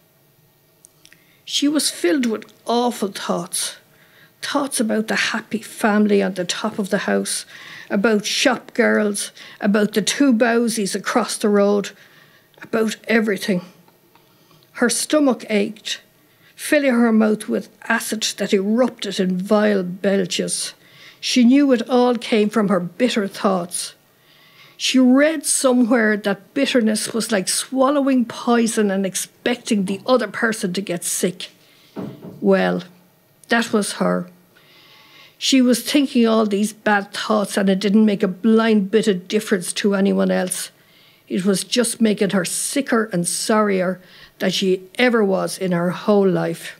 Speaker 16: She was filled with awful thoughts. Thoughts about the happy family on the top of the house, about shop girls, about the two Bowsies across the road, about everything. Her stomach ached, filling her mouth with acid that erupted in vile belches. She knew it all came from her bitter thoughts. She read somewhere that bitterness was like swallowing poison and expecting the other person to get sick. Well, that was her. She was thinking all these bad thoughts and it didn't make a blind bit of difference to anyone else. It was just making her sicker and sorrier than she ever was in her whole life.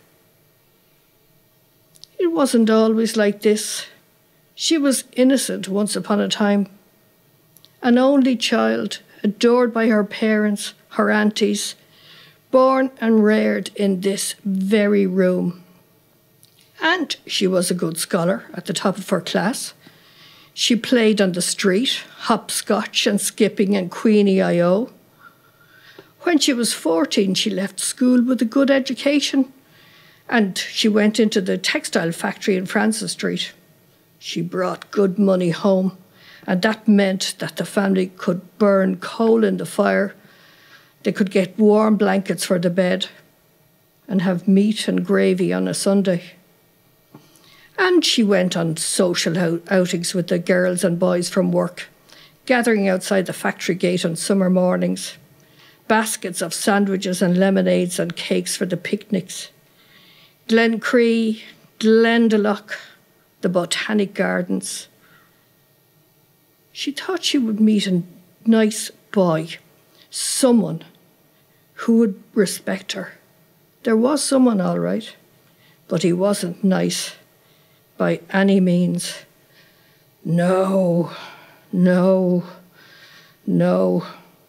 Speaker 16: It wasn't always like this. She was innocent once upon a time. An only child, adored by her parents, her aunties, born and reared in this very room. And she was a good scholar at the top of her class. She played on the street, hopscotch and skipping and Queenie I O. When she was fourteen, she left school with a good education and she went into the textile factory in Francis Street. She brought good money home, and that meant that the family could burn coal in the fire. They could get warm blankets for the bed and have meat and gravy on a Sunday. And she went on social out- outings with the girls and boys from work, gathering outside the factory gate on summer mornings, baskets of sandwiches and lemonades and cakes for the picnics. Glencree, Glendalough, the Botanic Gardens. She thought she would meet a nice boy, someone who would respect her. There was someone, all right, but he wasn't nice by any means. No, no, no.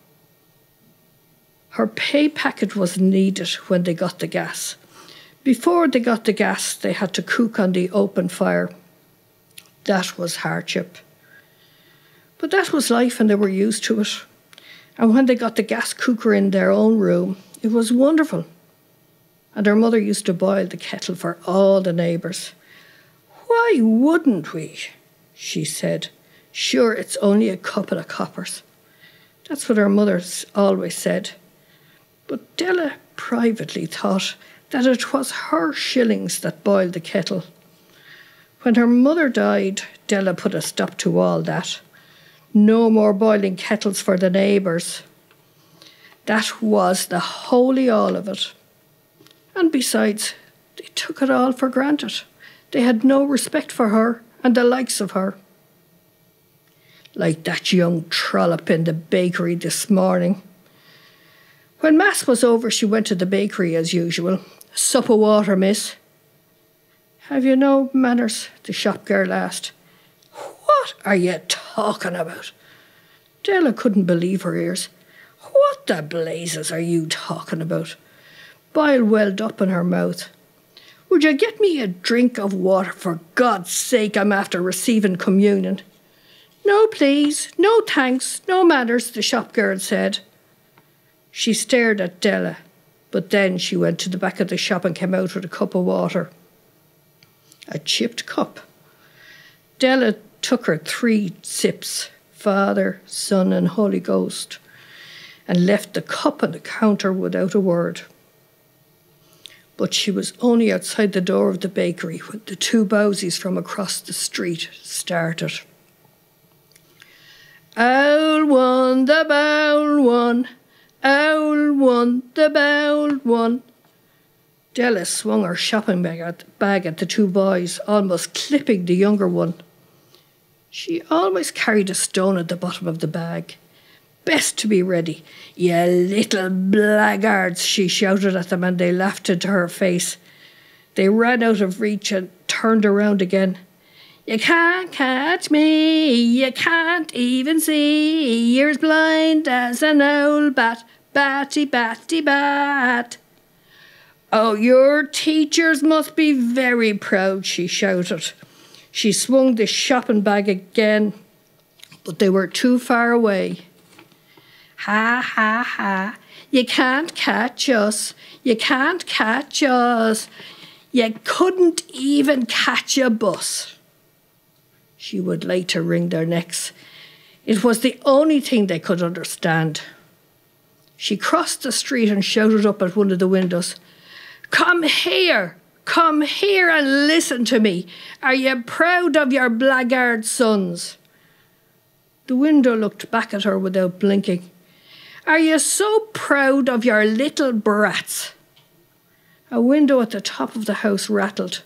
Speaker 16: Her pay packet was needed when they got the gas. Before they got the gas, they had to cook on the open fire. That was hardship. But that was life and they were used to it. And when they got the gas cooker in their own room, it was wonderful. and her mother used to boil the kettle for all the neighbours. "Why wouldn't we?" she said. "Sure, it's only a couple of coppers." That's what her mother always said. But Della privately thought that it was her shillings that boiled the kettle. When her mother died, Della put a stop to all that. No more boiling kettles for the neighbours. That was the holy all of it. And besides, they took it all for granted. They had no respect for her and the likes of her. Like that young trollop in the bakery this morning. When Mass was over, she went to the bakery as usual. "A sup of water, miss." "Have you no manners?" the shop girl asked. "What are you talking about?" Della couldn't believe her ears. "What the blazes are you talking about?" Bile welled up in her mouth. "Would you get me a drink of water, for God's sake? I'm after receiving communion." "No, please. No, thanks. No manners," the shop girl said. She stared at Della, but then she went to the back of the shop and came out with a cup of water. A chipped cup. Della took her three sips, Father, Son and Holy Ghost, and left the cup on the counter without a word. But she was only outside the door of the bakery when the two Bowsies from across the street started. "Owl one, the bowl one, owl one, the bowl one." Della swung her shopping bag at, bag at the two boys, almost clipping the younger one. She always carried a stone at the bottom of the bag. "Best to be ready. You little blackguards," she shouted at them, and they laughed into her face. They ran out of reach and turned around again. "You can't catch me, you can't even see, you're as blind as an owl bat, batty, batty, bat." "Oh, your teachers must be very proud," she shouted. She swung the shopping bag again, but they were too far away. "Ha, ha, ha, you can't catch us, you can't catch us, you couldn't even catch a bus." She would later wring their necks. It was the only thing they could understand. She crossed the street and shouted up at one of the windows, "Come here, come here and listen to me. Are you proud of your blackguard sons?" The window looked back at her without blinking. "Are you so proud of your little brats?" A window at the top of the house rattled.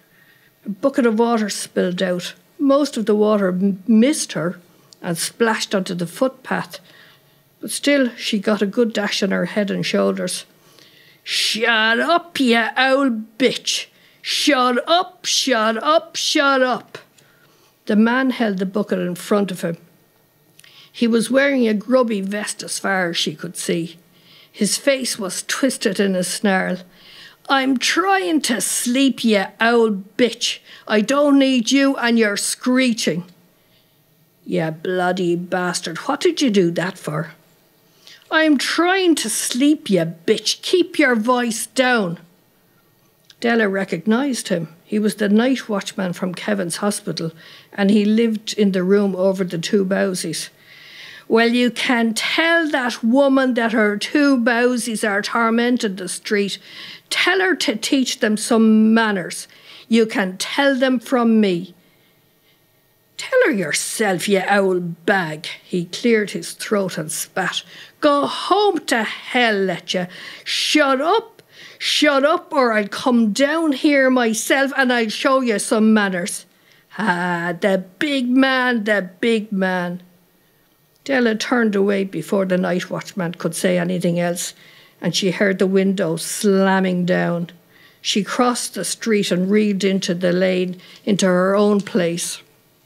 Speaker 16: A bucket of water spilled out. Most of the water m- missed her and splashed onto the footpath, but still she got a good dash on her head and shoulders. "Shut up, you old bitch! Shut up, shut up, shut up!" The man held the bucket in front of him. He was wearing a grubby vest as far as she could see. His face was twisted in a snarl. "I'm trying to sleep, you old bitch. I don't need you and your screeching." "You bloody bastard, what did you do that for?" "I'm trying to sleep, you bitch. Keep your voice down." Della recognised him. He was the night watchman from Kevin's hospital, and he lived in the room over the two Bowsies. "Well, you can tell that woman that her two Bowsies are tormenting the street. Tell her to teach them some manners. You can tell them from me." "Tell her yourself, you old bag." He cleared his throat and spat. "Go home to hell, let you. Shut up, shut up, or I'll come down here myself and I'll show you some manners." Ah, the big man, the big man. Della turned away before the night watchman could say anything else, and she heard the window slamming down. She crossed the street and reeled into the lane, into her own place.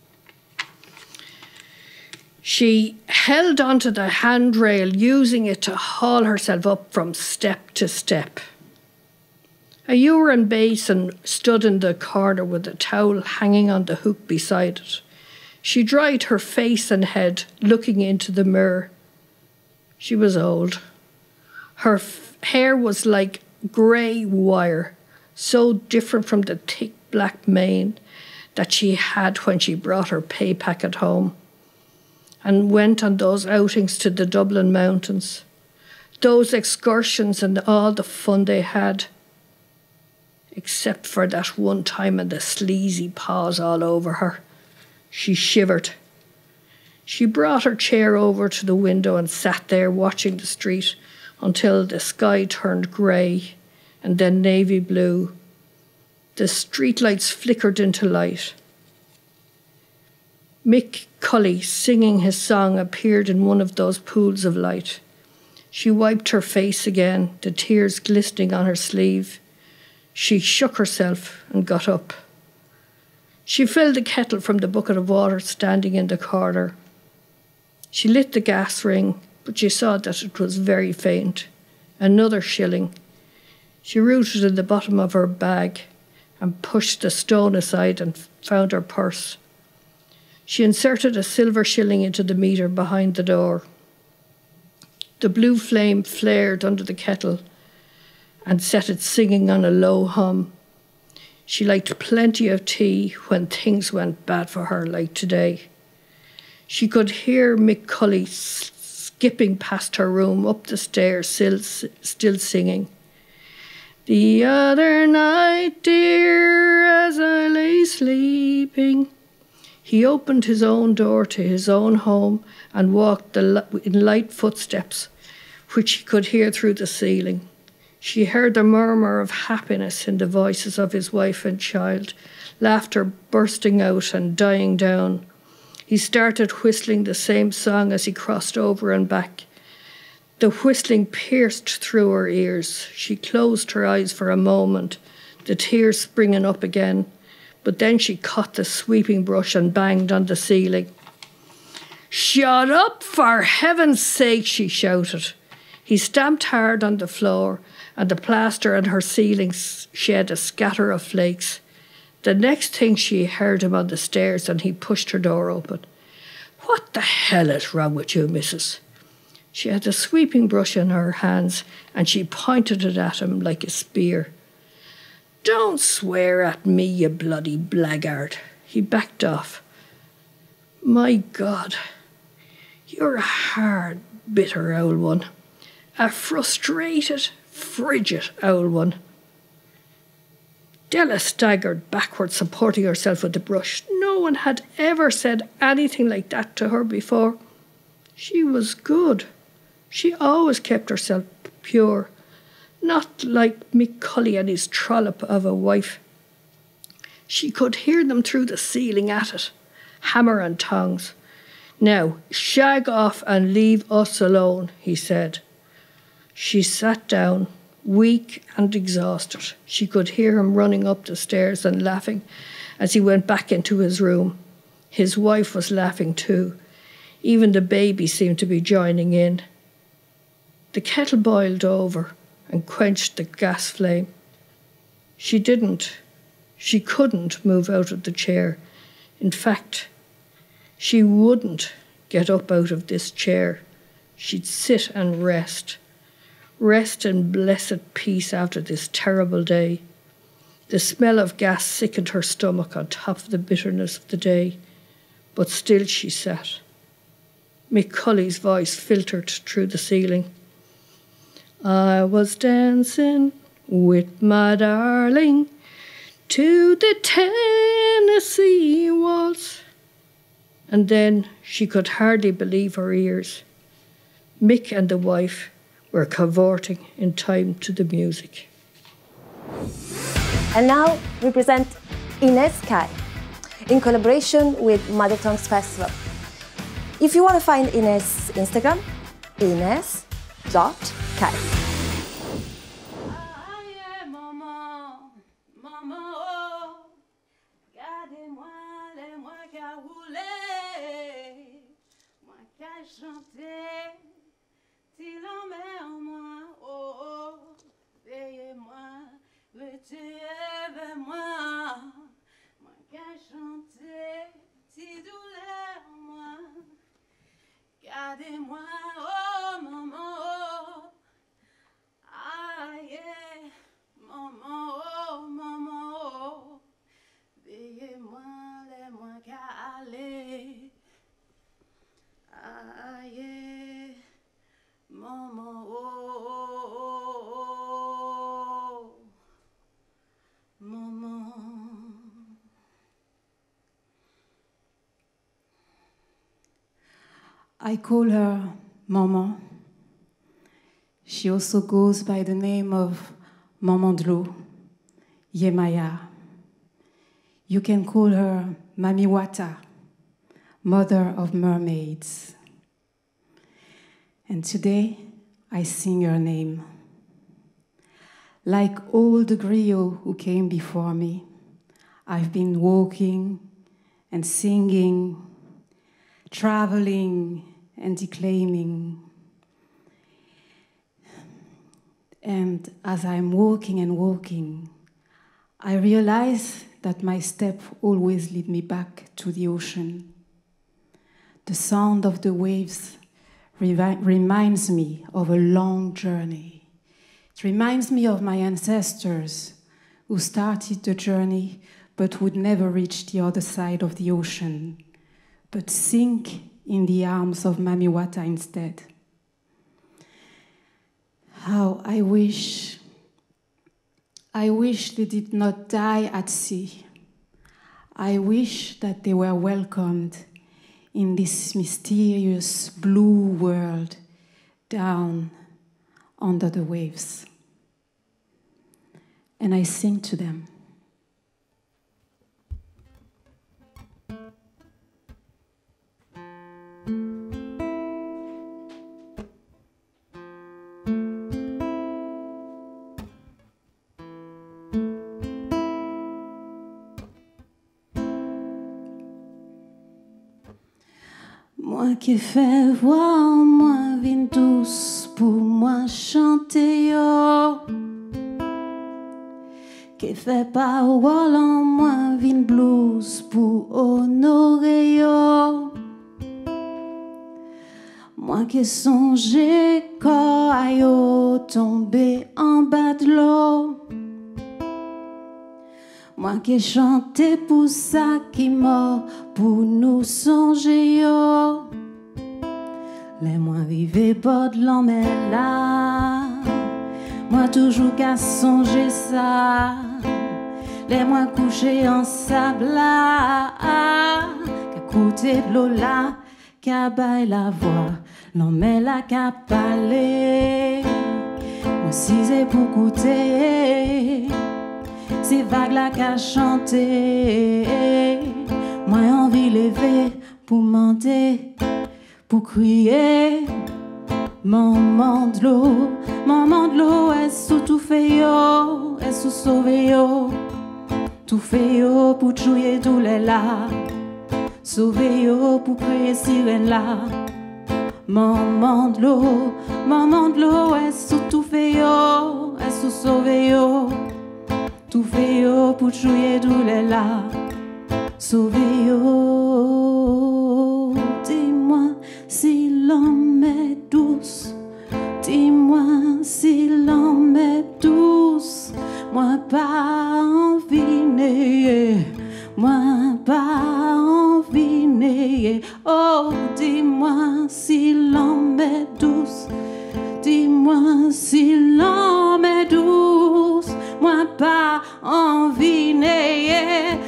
Speaker 16: She held onto the handrail, using it to haul herself up from step to step. A urine basin stood in the corner with a towel hanging on the hook beside it. She dried her face and head, looking into the mirror. She was old. Her f- hair was like grey wire, so different from the thick black mane that she had when she brought her pay packet home and went on those outings to the Dublin mountains, those excursions and all the fun they had, except for that one time and the sleazy paws all over her. She shivered. She brought her chair over to the window and sat there watching the street until the sky turned grey and then navy blue. The streetlights flickered into light. Mick Cully, singing his song, appeared in one of those pools of light. She wiped her face again, the tears glistening on her sleeve. She shook herself and got up. She filled the kettle from the bucket of water standing in the corner. She lit the gas ring, but she saw that it was very faint. Another shilling. She rooted in the bottom of her bag and pushed the stone aside and found her purse. She inserted a silver shilling into the meter behind the door. The blue flame flared under the kettle and set it singing on a low hum. She liked plenty of tea when things went bad for her, like today. She could hear Mick Cully s- skipping past her room up the stairs, still, still singing. The other night, dear, as I lay sleeping. He opened his own door to his own home and walked the li- in light footsteps, which she could hear through the ceiling. She heard the murmur of happiness in the voices of his wife and child, laughter bursting out and dying down. He started whistling the same song as he crossed over and back. The whistling pierced through her ears. She closed her eyes for a moment, the tears springing up again, but then she caught the sweeping brush and banged on the ceiling. "Shut up, for heaven's sake," she shouted. He stamped hard on the floor, and the plaster on her ceiling shed a scatter of flakes. The next thing she heard him on the stairs, and he pushed her door open. "What the hell is wrong with you, missus?" She had a sweeping brush in her hands, and she pointed it at him like a spear. "Don't swear at me, you bloody blackguard." He backed off. "My God, you're a hard, bitter old one. A frustrated, frigid old one." Della staggered backward, supporting herself with the brush. No one had ever said anything like that to her before. She was good. She always kept herself pure, not like Mick Cully and his trollop of a wife. She could hear them through the ceiling at it, hammer and tongs. "Now, shag off and leave us alone," he said. She sat down, weak and exhausted. She could hear him running up the stairs and laughing as he went back into his room. His wife was laughing too. Even the baby seemed to be joining in. The kettle boiled over and quenched the gas flame. She didn't, she couldn't move out of the chair. In fact, she wouldn't get up out of this chair. She'd sit and rest. Rest in blessed peace after this terrible day. The smell of gas sickened her stomach on top of the bitterness of the day, but still she sat. Mick Cully's voice filtered through the ceiling. "I was dancing with my darling to the Tennessee waltz." And then she could hardly believe her ears. Mick and the wife were cavorting in time to the music.
Speaker 1: And now we present Ines Kai in collaboration with Mother Tongues Festival. If you want to find Ines' Instagram, Ines dot Kai.
Speaker 17: Gardez-moi, oh maman, I call her Maman. She also goes by the name of Maman de l'eau, Yemaya. You can call her Mami Wata, Mother of Mermaids. And today, I sing her name. Like all the griots who came before me, I've been walking and singing, traveling and declaiming. And as I'm walking and walking, I realize that my step always lead me back to the ocean. The sound of the waves revi- reminds me of a long journey. It reminds me of my ancestors who started the journey but would never reach the other side of the ocean, but sink in the arms of Mami Wata instead. How I wish, I wish they did not die at sea. I wish that they were welcomed in this mysterious blue world down under the waves. And I sing to them. Moi qui fais voix en moi, vine douce pour moi chanter yo. Qui fait parole en moi, vine blues pour honorer yo. Moi qui songeais corps à yo tomber en bas de l'eau. Moi qui chantais pour ça qui mort pour nous songer yo. Les moi vivais bord de l'en mais là. Moi toujours qu'à songer ça. Les moi couchés en sable là. Qu'à côté de l'eau là. Qu'à baille la voix. L'en mais là qu'à parler. Moi si c'est pour goûter. Ces vagues là qu'à chanter. Moi envie lever pour monter, pour crier. Maman de l'eau, maman de l'eau, est-ce sous tout fait yo, est-ce sous sauvé yo. Tout fait yo pour jouer tous les là. Sauver yo pour crier sirène là. Maman de l'eau, maman de l'eau, est-ce sous tout fait yo, est-ce sous sauvé yo. Tout fait yo pour jouer tous les là. Sauver yo. Dis-moi si l'homme est douce. Dis-moi si l'homme est douce. Moi pas envie néer. Moi pas envie néer. Oh, dis-moi si l'homme est douce. Dis-moi si l'homme est douce. Moi pas envie néer.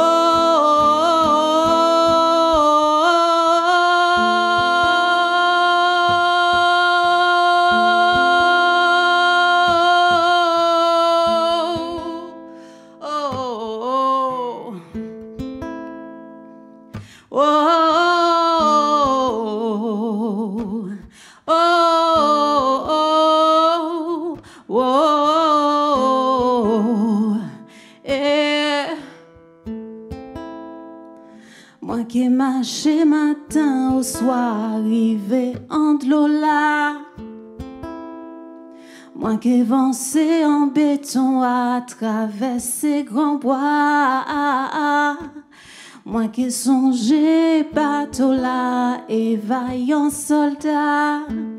Speaker 17: Moi qui marchais matin au soir, arrivé en de l'eau là. Moi qui avancé en béton à travers ces grands bois. Moi qui songeais bateau là et vaillant soldat.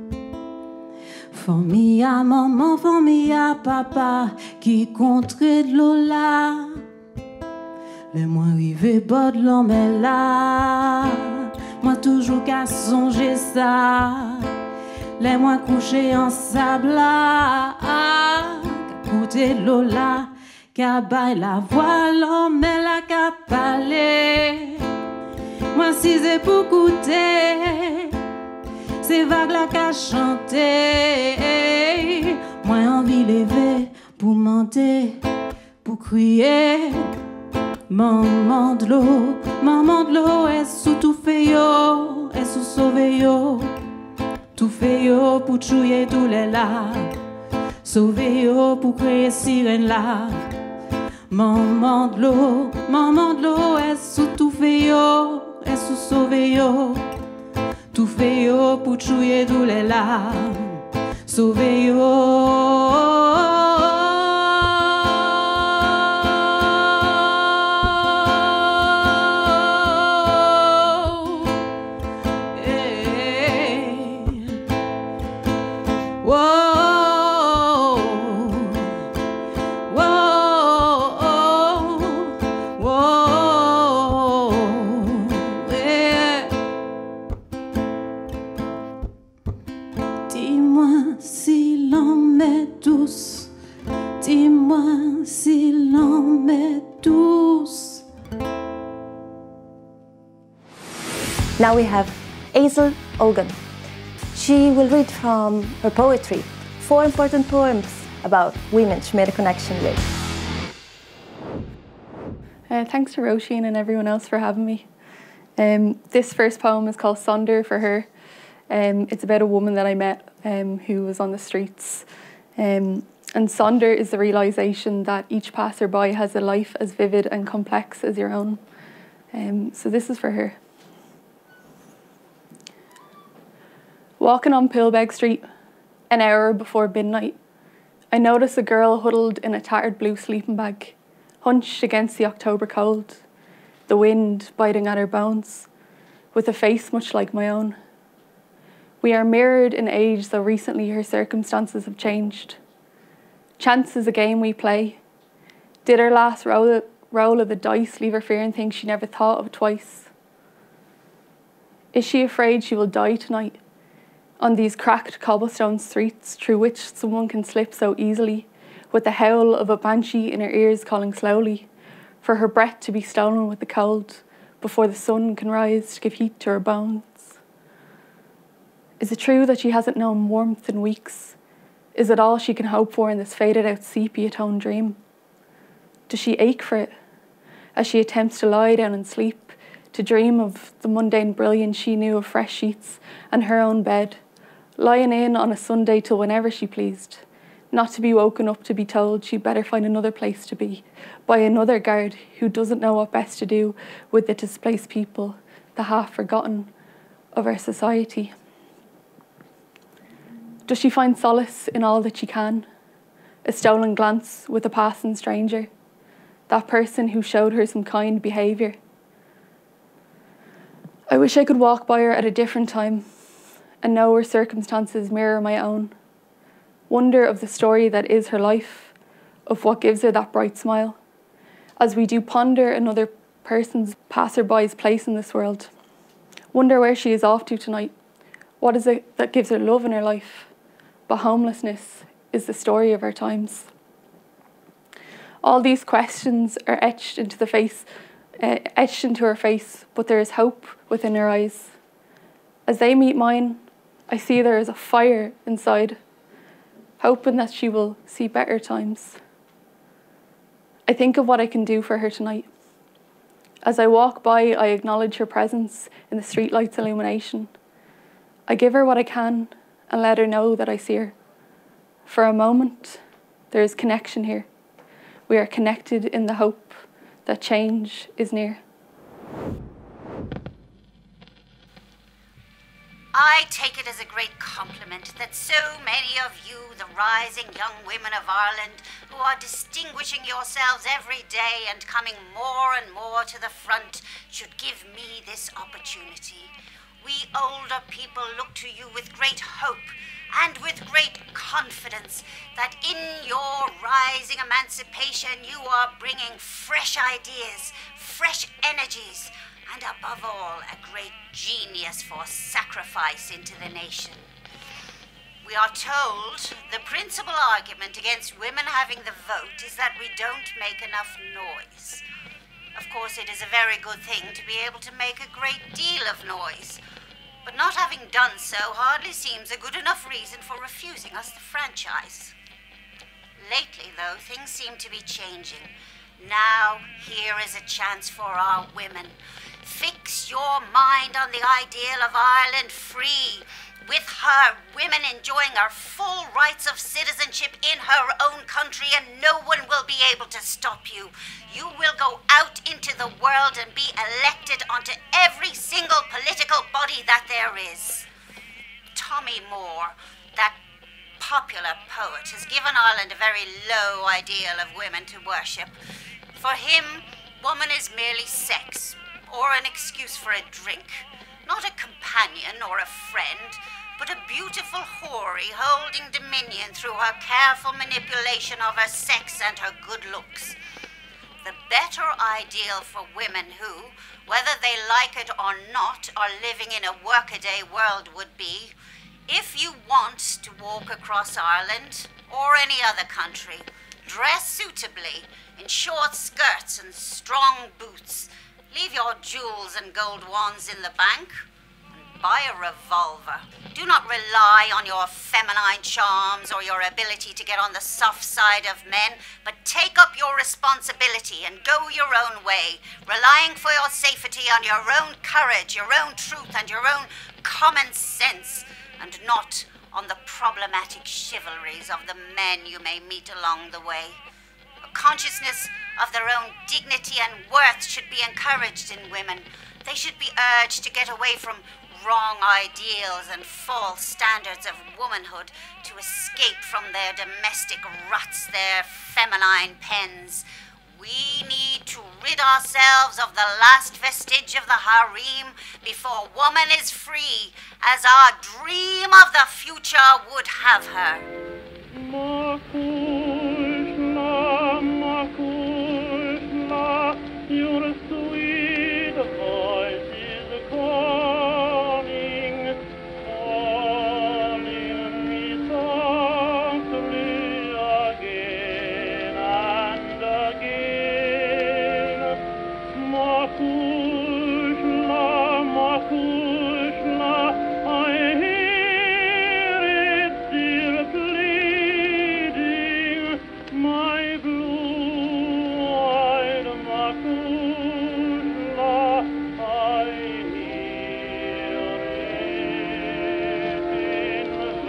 Speaker 17: Famille à maman, famille à papa qui contrait de l'eau là. Les moi arrivé bord de l'eau mais là. Moi toujours qu'à songer ça. Les moi couché en sable là. Qu'à côté de l'eau là. Qu'à baille la voix l'homme mais là qu'à parler. Moi si c'est pour goûter. c'est vague la qu'a chanté. Moi envie lever pour monter, pour crier. Maman de l'eau, maman de l'eau, est sous tout fait yo, est sous sauvé yo. Tout fait yo pour chouiller tous les larmes, sauver yo pour créer sirène là. Maman de l'eau, maman de l'eau, est sous tout fait yo, est sous sauver yo. Tout fait yo pour chouiller tous les larmes, sauver yo.
Speaker 1: Now we have Hazel Ogan. She will read from her poetry four important poems about women she made a connection with.
Speaker 18: Uh, thanks to Roisin and everyone else for having me. Um, this first poem is called Sonder for her. Um, it's about a woman that I met um, who was on the streets. Um, and Sonder is the realisation that each passerby has a life as vivid and complex as your own. Um, so this is for her. Walking on Pilbeg Street, an hour before midnight, I notice a girl huddled in a tattered blue sleeping bag, hunched against the October cold, the wind biting at her bones, with a face much like my own. We are mirrored in age, though recently her circumstances have changed. Chance is a game we play. Did her last roll, roll of the dice leave her fearing things she never thought of twice? Is she afraid she will die tonight? On these cracked cobblestone streets through which someone can slip so easily, with the howl of a banshee in her ears calling slowly, for her breath to be stolen with the cold, before the sun can rise to give heat to her bones. Is it true that she hasn't known warmth in weeks? Is it all she can hope for in this faded out sepia-toned dream? Does she ache for it, as she attempts to lie down and sleep, to dream of the mundane brilliance she knew of fresh sheets and her own bed, lying in on a Sunday till whenever she pleased, not to be woken up to be told she'd better find another place to be, by another guard who doesn't know what best to do with the displaced people, the half-forgotten of our society? Does she find solace in all that she can? A stolen glance with a passing stranger, that person who showed her some kind behaviour? I wish I could walk by her at a different time and know her circumstances mirror my own. Wonder of the story that is her life, of what gives her that bright smile, as we do ponder another person's passerby's place in this world. Wonder where she is off to tonight. What is it that gives her love in her life? But homelessness is the story of our times. All these questions are etched into the face, uh, etched into her face, but there is hope within her eyes. As they meet mine, I see there is a fire inside, hoping that she will see better times. I think of what I can do for her tonight. As I walk by, I acknowledge her presence in the streetlight's illumination. I give her what I can and let her know that I see her. For a moment, there is connection here. We are connected in the hope that change is near.
Speaker 19: I take it as a great compliment that so many of you, the rising young women of Ireland, who are distinguishing yourselves every day and coming more and more to the front, should give me this opportunity. We older people look to you with great hope and with great confidence that in your rising emancipation you are bringing fresh ideas, fresh energies, and above all, a great genius for sacrifice into the nation. We are told the principal argument against women having the vote is that we don't make enough noise. Of course, it is a very good thing to be able to make a great deal of noise. But not having done so hardly seems a good enough reason for refusing us the franchise. Lately, though, things seem to be changing. Now, here is a chance for our women. Fix your mind on the ideal of Ireland free, with her women enjoying her full rights of citizenship in her own country, and no one will be able to stop you. You will go out into the world and be elected onto every single political body that there is. Tommy Moore, that popular poet, has given Ireland a very low ideal of women to worship. For him, woman is merely sex, or an excuse for a drink, not a companion or a friend, but a beautiful houri holding dominion through her careful manipulation of her sex and her good looks. The better ideal for women who, whether they like it or not, are living in a workaday world would be, if you want to walk across Ireland or any other country, dress suitably in short skirts and strong boots, leave your jewels and gold wands in the bank, and buy a revolver. Do not rely on your feminine charms or your ability to get on the soft side of men, but take up your responsibility and go your own way, relying for your safety on your own courage, your own truth, and your own common sense, and not on the problematic chivalries of the men you may meet along the way. A consciousness of their own dignity and worth should be encouraged in women. They should be urged to get away from wrong ideals and false standards of womanhood, to escape from their domestic ruts, their feminine pens. We need to rid ourselves of the last vestige of the harem before woman is free, as our dream of the future would have her.
Speaker 20: Makushla, Makushla, your sweet voice is calling, calling me softly again and again. Makushla, Makushla, I hear it dear pleading, my blue-eyed Makushla, I hear it in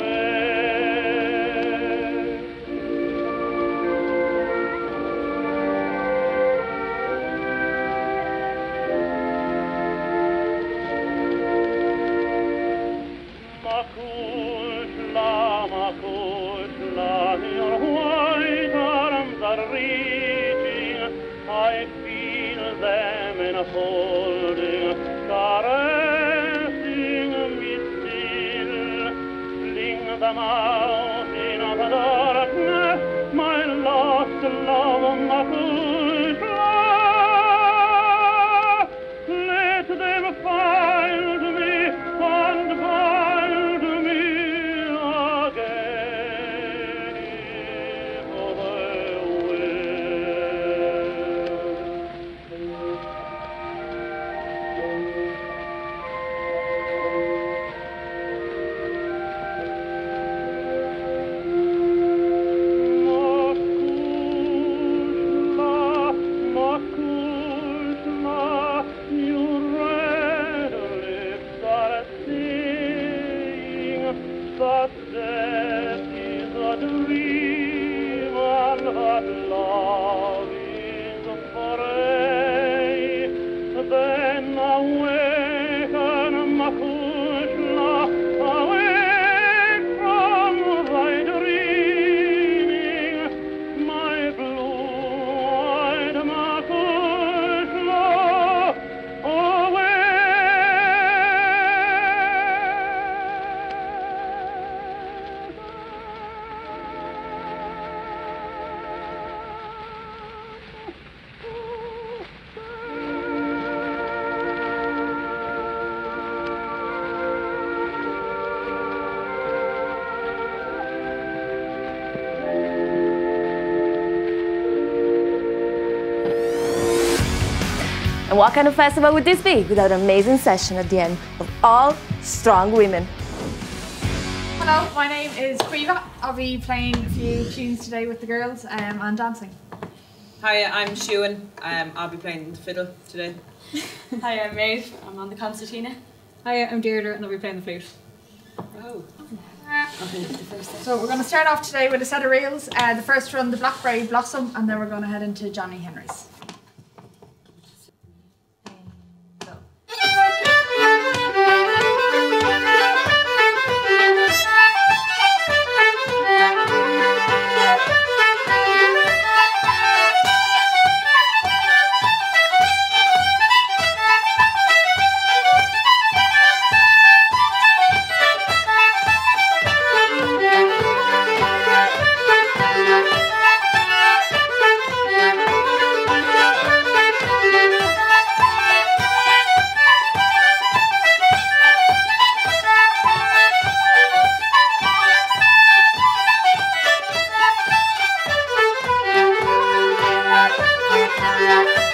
Speaker 20: Makushla, Makushla, your white arms are reaching, I feel them enfolding, caressing me still. Fling them out in the darkness, my lost love, Makushla. Let them find me and bind me again, if they will.
Speaker 1: And what kind of festival would this be without an amazing session at the end of all strong women?
Speaker 21: Hello, my name is Quiva. I'll be playing a few tunes today with the girls um, and dancing.
Speaker 22: Hi, I'm Shuan. Um, I'll be playing the fiddle today.
Speaker 23: Hi, I'm Maeve. I'm on the concertina. Hi, I'm Deirdre and I'll be playing the flute.
Speaker 22: Oh.
Speaker 21: So we're going to start off today with a set of reels. Uh, the first one, the Blackberry Blossom, and then we're going to head into Johnny Henry's.
Speaker 14: Thank you.